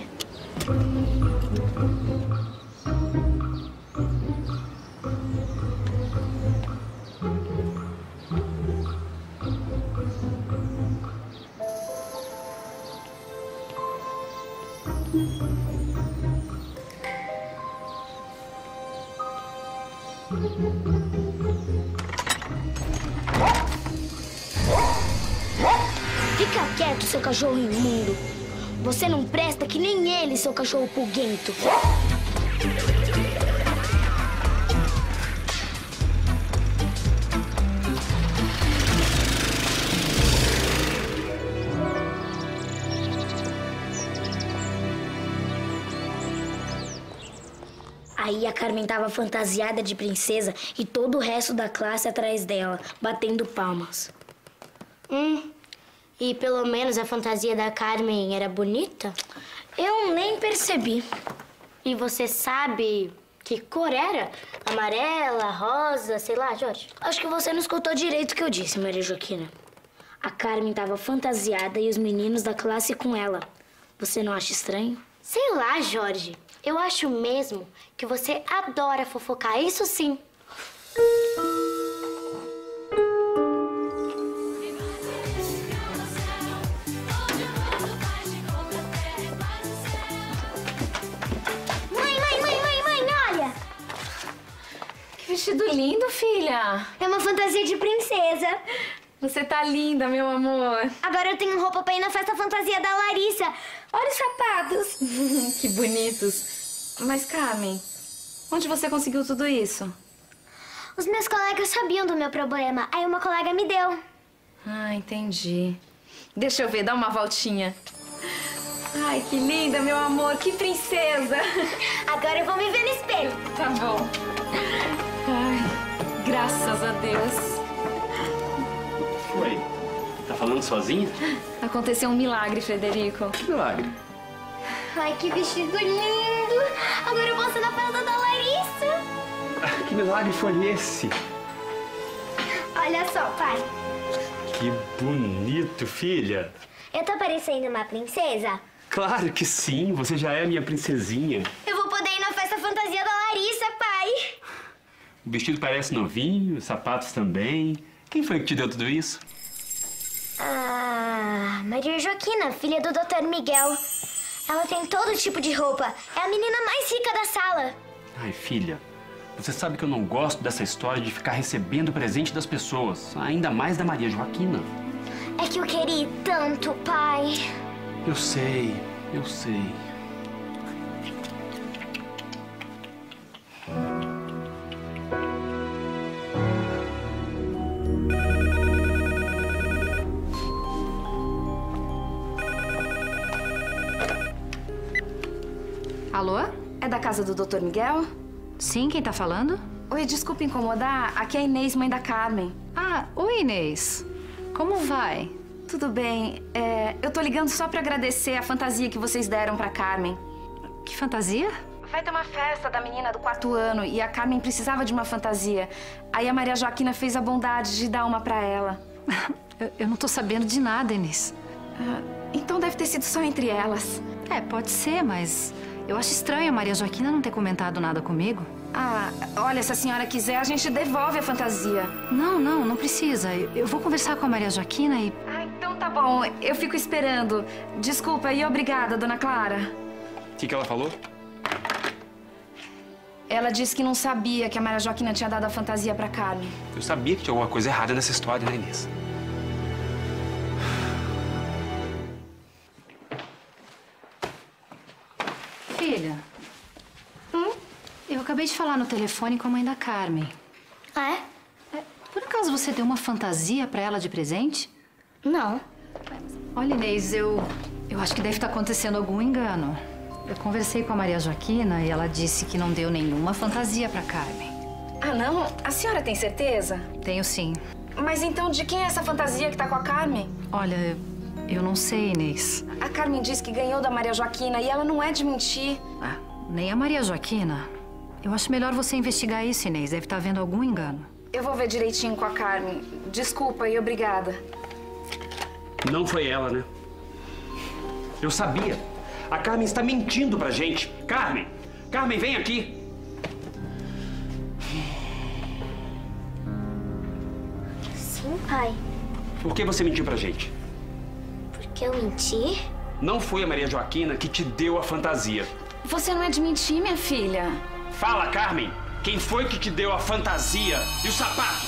Fica quieto, seu cachorro imundo. Você não presta que nem ele, seu cachorro pulguento. Aí a Carmen tava fantasiada de princesa e todo o resto da classe atrás dela, batendo palmas. E pelo menos a fantasia da Carmen era bonita? Eu nem percebi. E você sabe que cor era? Amarela, rosa, sei lá, Jorge? Acho que você não escutou direito o que eu disse, Maria Joaquina. A Carmen tava fantasiada e os meninos da classe com ela. Você não acha estranho? Sei lá, Jorge. Eu acho mesmo que você adora fofocar, isso sim. Mãe, olha! Que vestido lindo, filha! É uma fantasia de princesa. Você tá linda, meu amor. Agora eu tenho roupa pra ir na festa fantasia da Larissa. Olha os sapatos. Que bonitos. Mas, Carmen, onde você conseguiu tudo isso? Os meus colegas sabiam do meu problema. Aí uma colega me deu. Ah, entendi. Deixa eu ver, dá uma voltinha. Ai, que linda, meu amor. Que princesa. Agora eu vou me ver no espelho. Tá bom. Ai, graças a Deus. Oi, tá falando sozinha? Aconteceu um milagre, Frederico. Que milagre? Ai, que vestido lindo! Agora eu vou ser na festa da Larissa. Que milagre foi esse? Olha só, pai. Que bonito, filha. Eu tô parecendo uma princesa? Claro que sim, você já é minha princesinha. Eu vou poder ir na festa fantasia da Larissa, pai. O vestido parece novinho, os sapatos também. Quem foi que te deu tudo isso? Ah, Maria Joaquina, filha do Dr. Miguel. Ela tem todo tipo de roupa. É a menina mais rica da sala. Ai, filha, você sabe que eu não gosto dessa história de ficar recebendo presente das pessoas, ainda mais da Maria Joaquina. É que eu queria tanto, pai. Eu sei, eu sei. Alô? É da casa do Dr. Miguel? Sim, quem tá falando? Oi, desculpa incomodar. Aqui é a Inês, mãe da Carmen. Ah, oi, Inês. Como vai? Tudo bem. Eu tô ligando só pra agradecer a fantasia que vocês deram pra Carmen. Que fantasia? Vai ter uma festa da menina do 4º ano e a Carmen precisava de uma fantasia. Aí a Maria Joaquina fez a bondade de dar uma pra ela. Eu não tô sabendo de nada, Inês. Então deve ter sido só entre elas. Pode ser, mas eu acho estranho a Maria Joaquina não ter comentado nada comigo. Ah, olha, se a senhora quiser, a gente devolve a fantasia. Não precisa. Eu vou conversar com a Maria Joaquina e... Ah, então tá bom. Eu fico esperando. Desculpa e obrigada, dona Clara. O que ela falou? Ela disse que não sabia que a Maria Joaquina tinha dado a fantasia pra Carmen. Eu sabia que tinha alguma coisa errada nessa história, né, Inês? Filha. Eu acabei de falar no telefone com a mãe da Carmen. Ah, é? Por acaso você deu uma fantasia pra ela de presente? Não. Olha, Inês, eu acho que deve estar acontecendo algum engano. Eu conversei com a Maria Joaquina e ela disse que não deu nenhuma fantasia pra Carmen. Ah, não? A senhora tem certeza? Tenho sim. Mas então de quem é essa fantasia que tá com a Carmen? Olha, eu não sei, Inês. A Carmen disse que ganhou da Maria Joaquina e ela não é de mentir. Nem a Maria Joaquina. Eu acho melhor você investigar isso, Inês. Deve estar havendo algum engano. Eu vou ver direitinho com a Carmen. Desculpa e obrigada. Não foi ela, né? Eu sabia. A Carmen está mentindo pra gente. Carmen! Carmen, vem aqui! Sim, pai. Por que você mentiu pra gente? Porque eu menti? Não foi a Maria Joaquina que te deu a fantasia. Você não é de mentir, minha filha. Fala, Carmen! Quem foi que te deu a fantasia e os sapatos?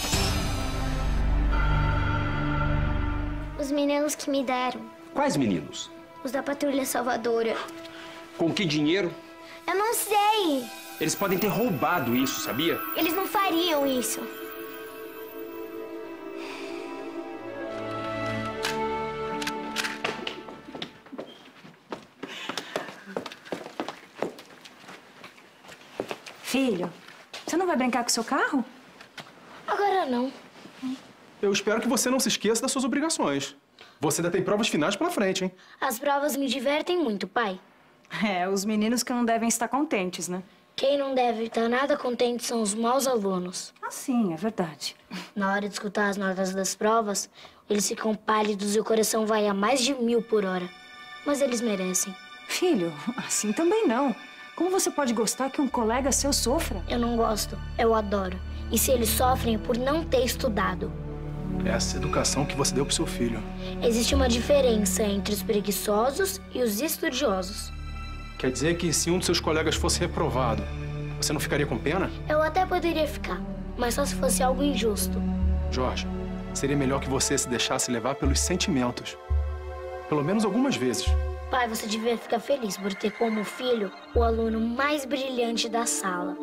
Os meninos que me deram. Quais meninos? Os da Patrulha Salvadora. Com que dinheiro? Eu não sei. Eles podem ter roubado isso, sabia? Eles não fariam isso. Filho, você não vai brincar com o seu carro? Agora não. Eu espero que você não se esqueça das suas obrigações. Você ainda tem provas finais pela frente, hein? As provas me divertem muito, pai. É, os meninos que não devem estar contentes, né? Quem não deve estar nada contente são os maus alunos. Ah, sim, é verdade. Na hora de escutar as notas das provas, eles ficam pálidos e o coração vai a mais de 1000 por hora. Mas eles merecem. Filho, assim também não. Como você pode gostar que um colega seu sofra? Eu não gosto, eu adoro. E se eles sofrem é por não ter estudado. É essa educação que você deu pro seu filho. Existe uma diferença entre os preguiçosos e os estudiosos. Quer dizer que se um dos seus colegas fosse reprovado, você não ficaria com pena? Eu até poderia ficar, mas só se fosse algo injusto. Jorge, seria melhor que você se deixasse levar pelos sentimentos. Pelo menos algumas vezes. Pai, você devia ficar feliz por ter como filho o aluno mais brilhante da sala.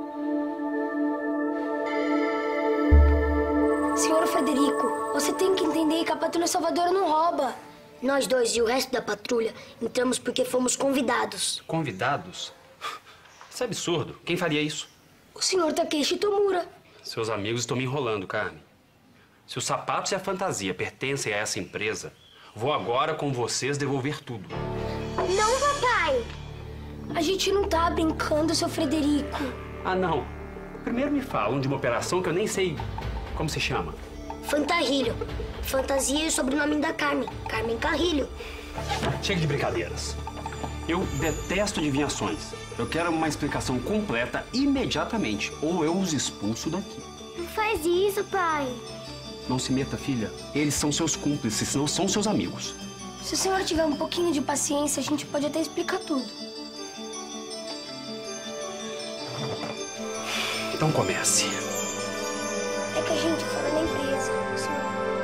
Senhor Frederico, você tem que entender que a Patrulha Salvadora não rouba. Nós dois e o resto da patrulha entramos porque fomos convidados. Convidados? Isso é absurdo. Quem faria isso? O senhor Takeshi Tomura. Seus amigos estão me enrolando, Carmen. Se os sapatos e a fantasia pertencem a essa empresa, vou agora com vocês devolver tudo. Não, papai! A gente não tá brincando, seu Frederico. Ah, não. Primeiro me falam de uma operação que eu nem sei como se chama. Fantarrilho. Fantasia e o sobrenome da Carmen. Carmen Carrilho. Chega de brincadeiras. Eu detesto adivinhações. Eu quero uma explicação completa imediatamente, ou eu os expulso daqui. Não faz isso, pai. Não se meta, filha. Eles são seus cúmplices, não são seus amigos. Se o senhor tiver um pouquinho de paciência, a gente pode até explicar tudo. Então comece. É que a gente fora da empresa, senhor.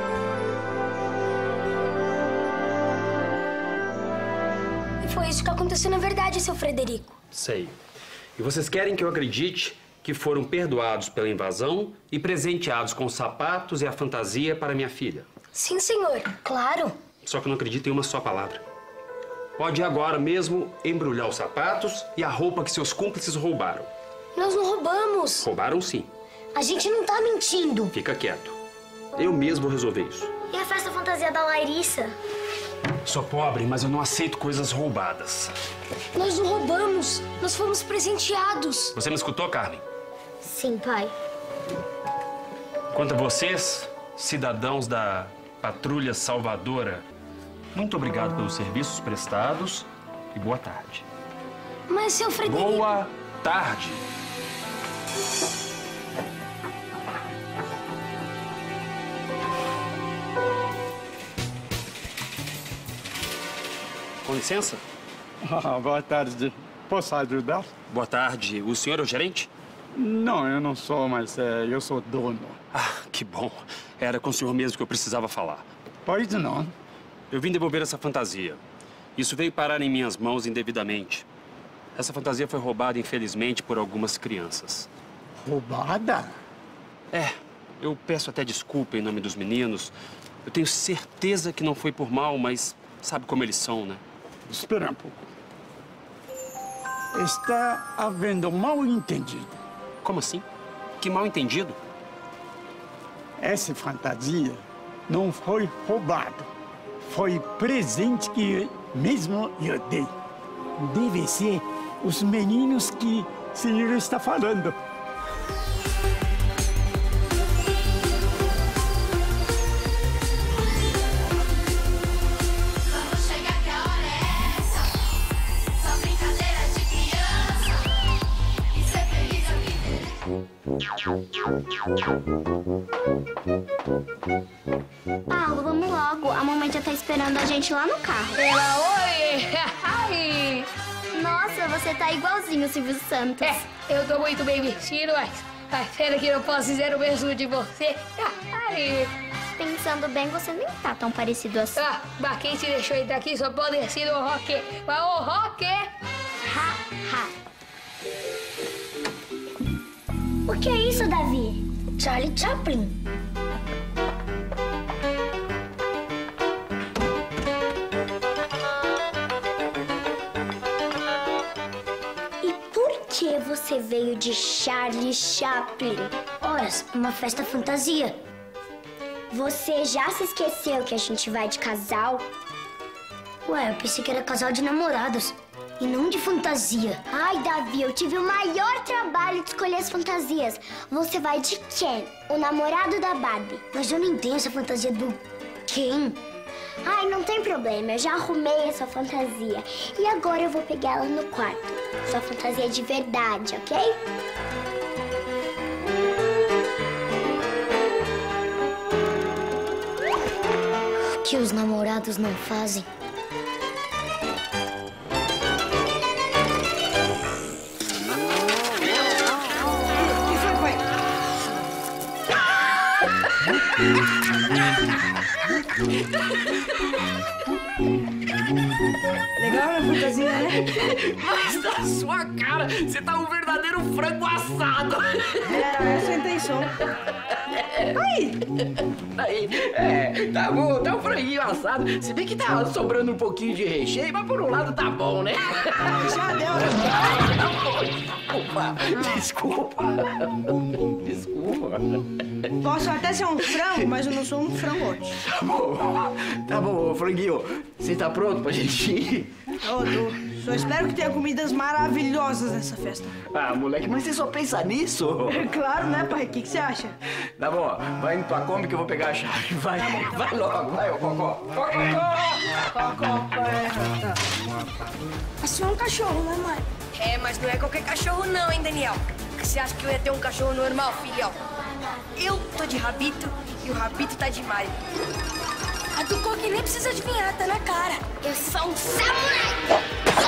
E foi isso que aconteceu na verdade, seu Frederico. Sei. E vocês querem que eu acredite que foram perdoados pela invasão e presenteados com os sapatos e a fantasia para minha filha? Sim, senhor. Claro. Só que eu não acredito em uma só palavra. Pode ir agora mesmo embrulhar os sapatos e a roupa que seus cúmplices roubaram. Nós não roubamos. Roubaram sim. A gente não tá mentindo. Fica quieto. Eu mesmo vou resolver isso. E a festa fantasia da Larissa? Sou pobre, mas eu não aceito coisas roubadas. Nós não roubamos. Nós fomos presenteados. Você me escutou, Carmen? Sim, pai. Quanto a vocês, cidadãos da Patrulha Salvadora, muito obrigado pelos serviços prestados e boa tarde. Mas, seu Frederico... Boa tarde. Com licença? Boa tarde. Posso ajudar? Boa tarde. O senhor é o gerente? Não, eu não sou, mas eu sou dono. Ah, que bom. Era com o senhor mesmo que eu precisava falar. Pois não. Eu vim devolver essa fantasia. Isso veio parar em minhas mãos indevidamente. Essa fantasia foi roubada, infelizmente, por algumas crianças. Roubada? É. Eu peço até desculpa em nome dos meninos. Eu tenho certeza que não foi por mal, mas sabe como eles são, né? Espera um pouco. Está havendo um mal-entendido. Como assim? Que mal-entendido? Essa fantasia não foi roubada. Foi presente que mesmo eu dei. Deve ser os meninos que o senhor está falando. Paulo, vamos logo. A mamãe já tá esperando a gente lá no carro. Oi! Ai! Nossa, você tá igualzinho o Silvio Santos. Eu tô muito bem vestido, mas pena que não posso dizer o mesmo de você. Pensando bem, você nem tá tão parecido assim. Mas quem te deixou entrar aqui só pode ter sido o Roque. Mas o Roque... O que é isso, Davi? Charlie Chaplin. E por que você veio de Charlie Chaplin? Ora, uma festa fantasia. Você já se esqueceu que a gente vai de casal? Ué, eu pensei que era casal de namorados e não de fantasia. Ai, Davi, eu tive o maior trabalho de escolher as fantasias. Você vai de Ken, o namorado da Barbie. Mas eu nem tenho essa fantasia do Ken. Ai, não tem problema, eu já arrumei essa fantasia. E agora eu vou pegar ela no quarto. Sua fantasia é de verdade, ok? O que os namorados não fazem? Legal a fantasia, né? Mas na sua cara, você tá um verdadeiro frango assado. Era essa a intenção. Aí, tá bom, tá um franguinho assado. Se bem que tá sobrando um pouquinho de recheio, mas por um lado tá bom, né? Já deu. Desculpa. Posso até ser um frango, mas eu não sou um frangote. Tá bom, franguinho. Você tá pronto pra gente ir? Eu tô. Só espero que tenha comidas maravilhosas nessa festa. Ah, moleque, mas você só pensa nisso? Claro, né, pai? O que você acha? Tá bom, vai indo pra Kombi que eu vou pegar a chave. Vai, vai logo, vai, ô Cocó. Cocó, Isso é um cachorro, né, mãe? Mas não é qualquer cachorro não, hein, Daniel? Você acha que eu ia ter um cachorro normal, filhão? Eu tô de Rabito e o Rabito tá de Mario. A do Coque nem precisa adivinhar, tá na cara. Eu sou um samurai!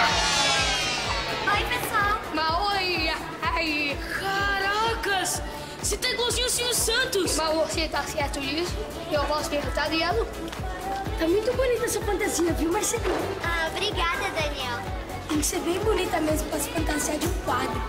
Oi, pessoal! Maoi, ai. Caracas! Você tá igualzinho o Silvio Santos! Mas você tá certo disso? Eu posso perguntar dela? Tá muito bonita essa fantasia, viu, Marcelinho? Ah, obrigada, Daniel. Tem que ser bem bonita mesmo pra se fantasiar de um quadro.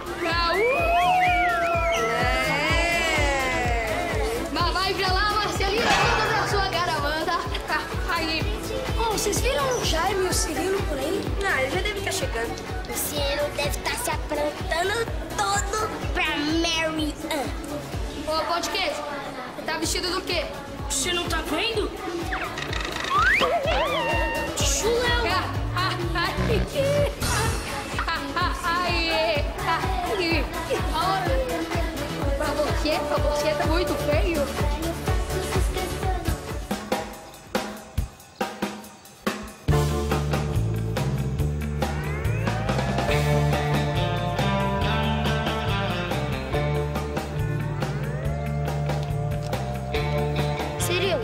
Mas vai pra lá, Marcelinho, toda da sua caravana. Aí. Vocês viram o Jaime e o Cirilo por aí? Não, ele já deve estar chegando. O Cirilo deve estar se aprontando todo pra Mary Ann. Ô, pão de queijo, você tá vestido do quê? Você não tá vendo? De chulé! Pra você tá muito feio. Cirilo,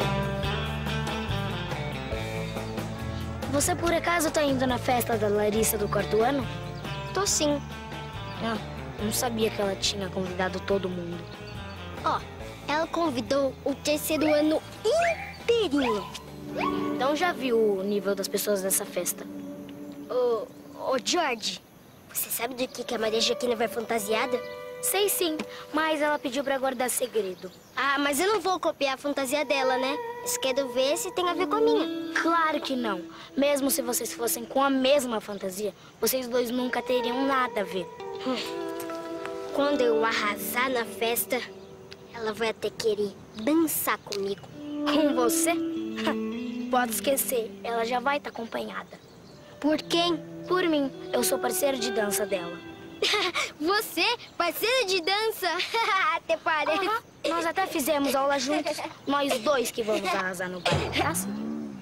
você por acaso tá indo na festa da Larissa do quarto ano? Tô sim. Não sabia que ela tinha convidado todo mundo. Ó, ela convidou o terceiro ano inteirinho. Então já viu o nível das pessoas dessa festa. Ô, George, você sabe do que a Maria Joaquina vai fantasiada? Sei sim, mas ela pediu pra guardar segredo. Ah, mas eu não vou copiar a fantasia dela, né? Eu quero ver se tem a ver com a minha. Claro que não. Mesmo se vocês fossem com a mesma fantasia, vocês dois nunca teriam nada a ver. Quando eu arrasar na festa, ela vai até querer dançar comigo. Com você? Pode esquecer, ela já vai estar acompanhada. Por quem? Por mim. Eu sou parceiro de dança dela. Você? Parceiro de dança? Até parece. Nós até fizemos aula juntos. Nós dois que vamos arrasar no baile, tá assim?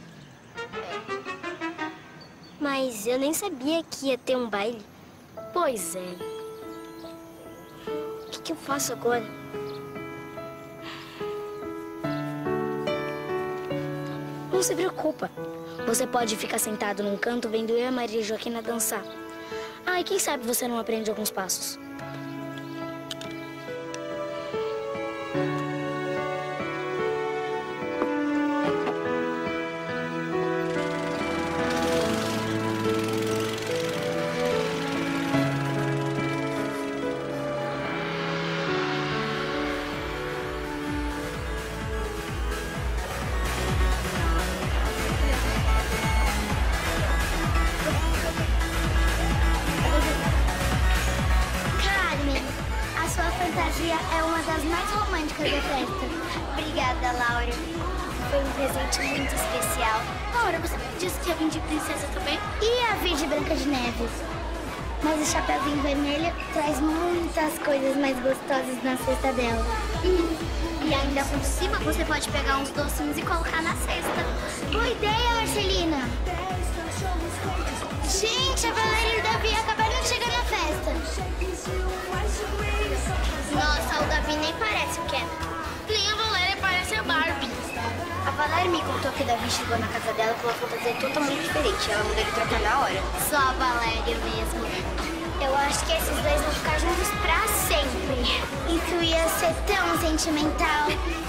Mas eu nem sabia que ia ter um baile. Pois é. O que eu faço agora? Não se preocupa. Você pode ficar sentado num canto vendo eu e a Maria Joaquina dançar. Ai, quem sabe você não aprende alguns passos. É uma das mais românticas da festa. Obrigada, Laura. Foi um presente muito especial. Laura, você disse que ia vir de princesa também? E a vir de Branca de Neve. Mas o Chapeuzinho Vermelho traz muitas coisas mais gostosas na cesta dela. E ainda por cima você pode pegar uns docinhos e colocar na cesta. Boa ideia, Marcelina. Gente, a Valéria e o Davi acabaram de chegar na festa. Nossa, o Davi nem parece o Ken. Nem a Valéria parece a Barbie. A Valéria me contou que o Davi chegou na casa dela com uma fantasia totalmente diferente. Ela mandou ele trocar na hora. Só a Valéria mesmo. Eu acho que esses dois vão ficar juntos pra sempre. Isso ia ser tão sentimental.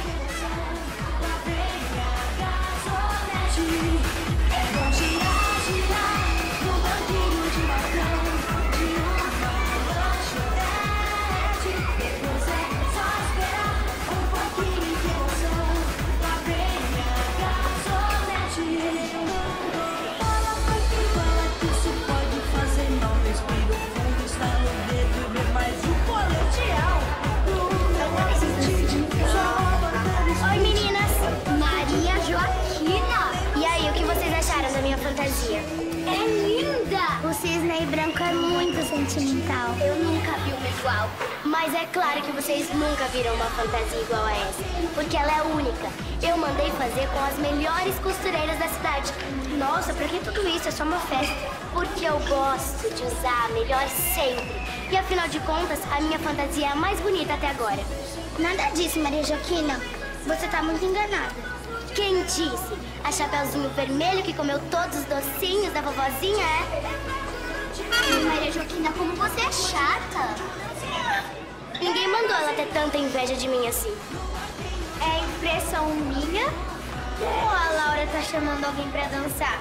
Oi, meninas! Maria Joaquina! E aí, o que vocês acharam da minha fantasia? É linda! O cisne branco é muito sentimental. Eu nunca vi uma igual. Mas é claro que vocês nunca viram uma fantasia igual a essa. Porque ela é única. Eu mandei fazer com as melhores costureiras da cidade. Nossa, pra que tudo isso? É só uma festa. Porque eu gosto de usar a melhor sempre. E afinal de contas, a minha fantasia é a mais bonita até agora. Nada disso, Maria Joaquina. Você tá muito enganada. Quem disse? A Chapeuzinho Vermelho que comeu todos os docinhos da vovozinha, é? Ai, Maria Joaquina, como você é chata. Ninguém mandou ela ter tanta inveja de mim assim. É impressão minha? Ou a Laura tá chamando alguém pra dançar?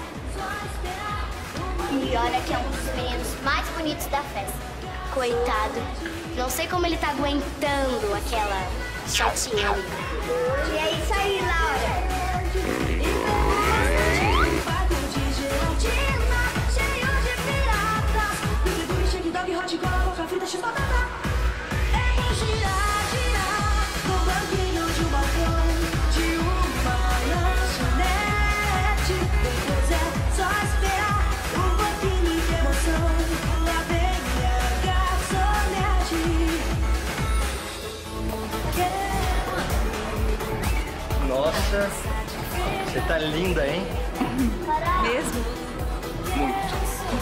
E olha que é um dos meninos mais bonitos da festa. Coitado. Não sei como ele tá aguentando aquela chatinha ali. E é isso aí, Laura. Nossa, você tá linda, hein? Mesmo? Muito.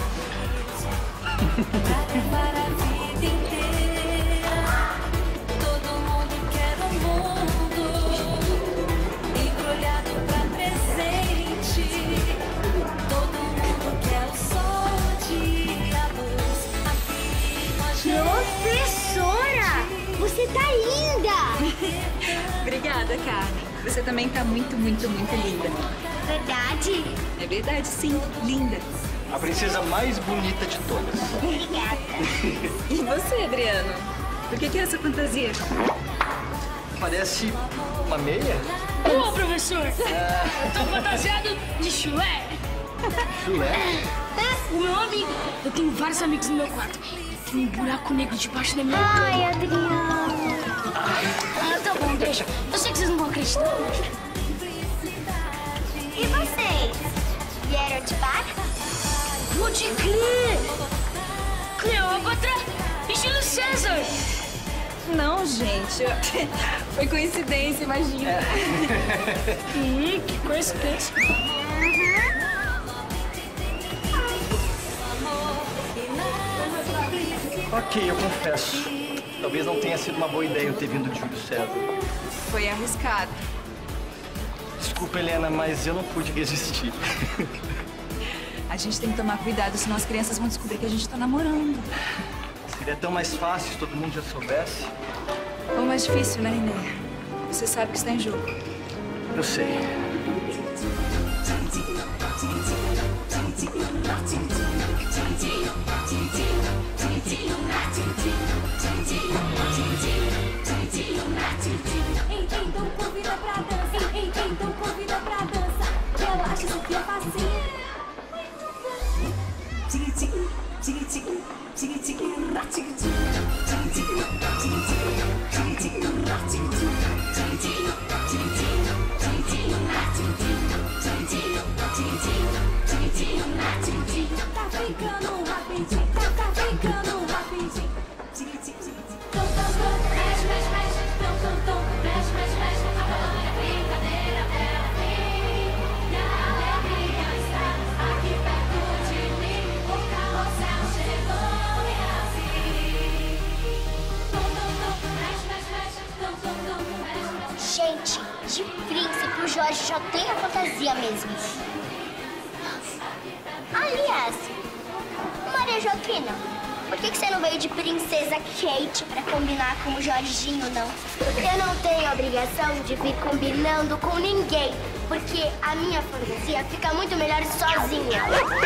Todo mundo quer um mundo embrulhado pra presente. Todo mundo quer o sol de luz. Aqui Professora! Você tá linda! Obrigada, Carmen. Você também tá muito, muito, muito linda. Verdade? É verdade, sim. Linda. A princesa mais bonita de todas. Obrigada. E você, Adriano? Por que é essa fantasia? Parece uma meia. Ô, professor! Eu tô fantasiado de chulé. Chulé? O meu amigo. Eu tenho vários amigos no meu quarto. Tem um buraco negro debaixo da minha cama. Ai, Adriano. Tá bom, deixa. Eu sei que vocês não vão acreditar. E vocês? Vieram de barco? Pode crer! Cleópatra e Júlio César! Não, gente. Foi coincidência, imagina. Que coincidência. Ok, eu confesso. Talvez não tenha sido uma boa ideia eu ter vindo de Júlio César. Foi arriscado. Desculpa, Helena, mas eu não pude resistir. A A gente tem que tomar cuidado, senão as crianças vão descobrir que a gente tá namorando. Seria tão mais fácil se todo mundo já soubesse. Ou mais difícil, né, Renê? Você sabe que está em jogo. Eu sei. Então convida pra dança, então convida pra dança. Relaxa, isso aqui é facinho. Tá ficando rapidinho, tá ficando rapidinho. Mexe, mexe, mexe, mexe, mexe, mexe. A brincadeira é assim. E a alegria está aqui perto de mim. O carrossel chegou e assim. Mexe, mexe, mexe, mexe. Gente, de príncipe o Jorge já tem a fantasia mesmo. Aliás, Maria Joaquina, por que você não veio de princesa Kate pra combinar com o Jorginho, não? Eu não tenho obrigação de vir combinando com ninguém, porque a minha fantasia fica muito melhor sozinha.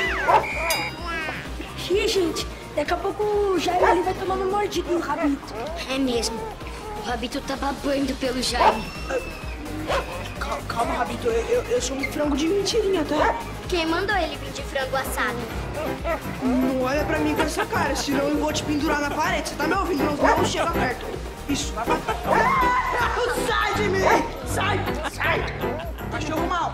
Ih, gente, daqui a pouco o Jaime ali vai tomar uma mordida no Rabito. É mesmo. O Rabito tá babando pelo Jaime. Calma, Rabito. Eu sou um frango de mentirinha, tá? Quem mandou ele vir de frango assado? Não olha pra mim com essa cara, senão eu vou te pendurar na parede. Você tá me ouvindo? Não chega perto. Isso, vai pra trás. Sai de mim! Sai! Sai! Cachorro mau!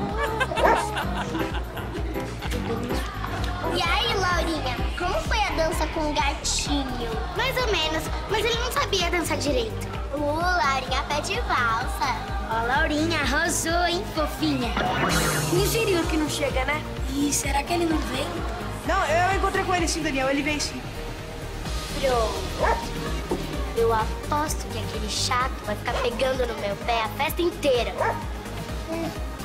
E aí, Laurinha, como foi a dança com o gatinho? Mais ou menos, mas ele não sabia dançar direito. Laurinha pede valsa. Ó, Laurinha, arrasou, hein, fofinha? E o Cirilo que não chega, né? E será que ele não vem? Não, eu encontrei com ele sim, Daniel. Ele vem sim. Pronto. Eu aposto que aquele chato vai ficar pegando no meu pé a festa inteira.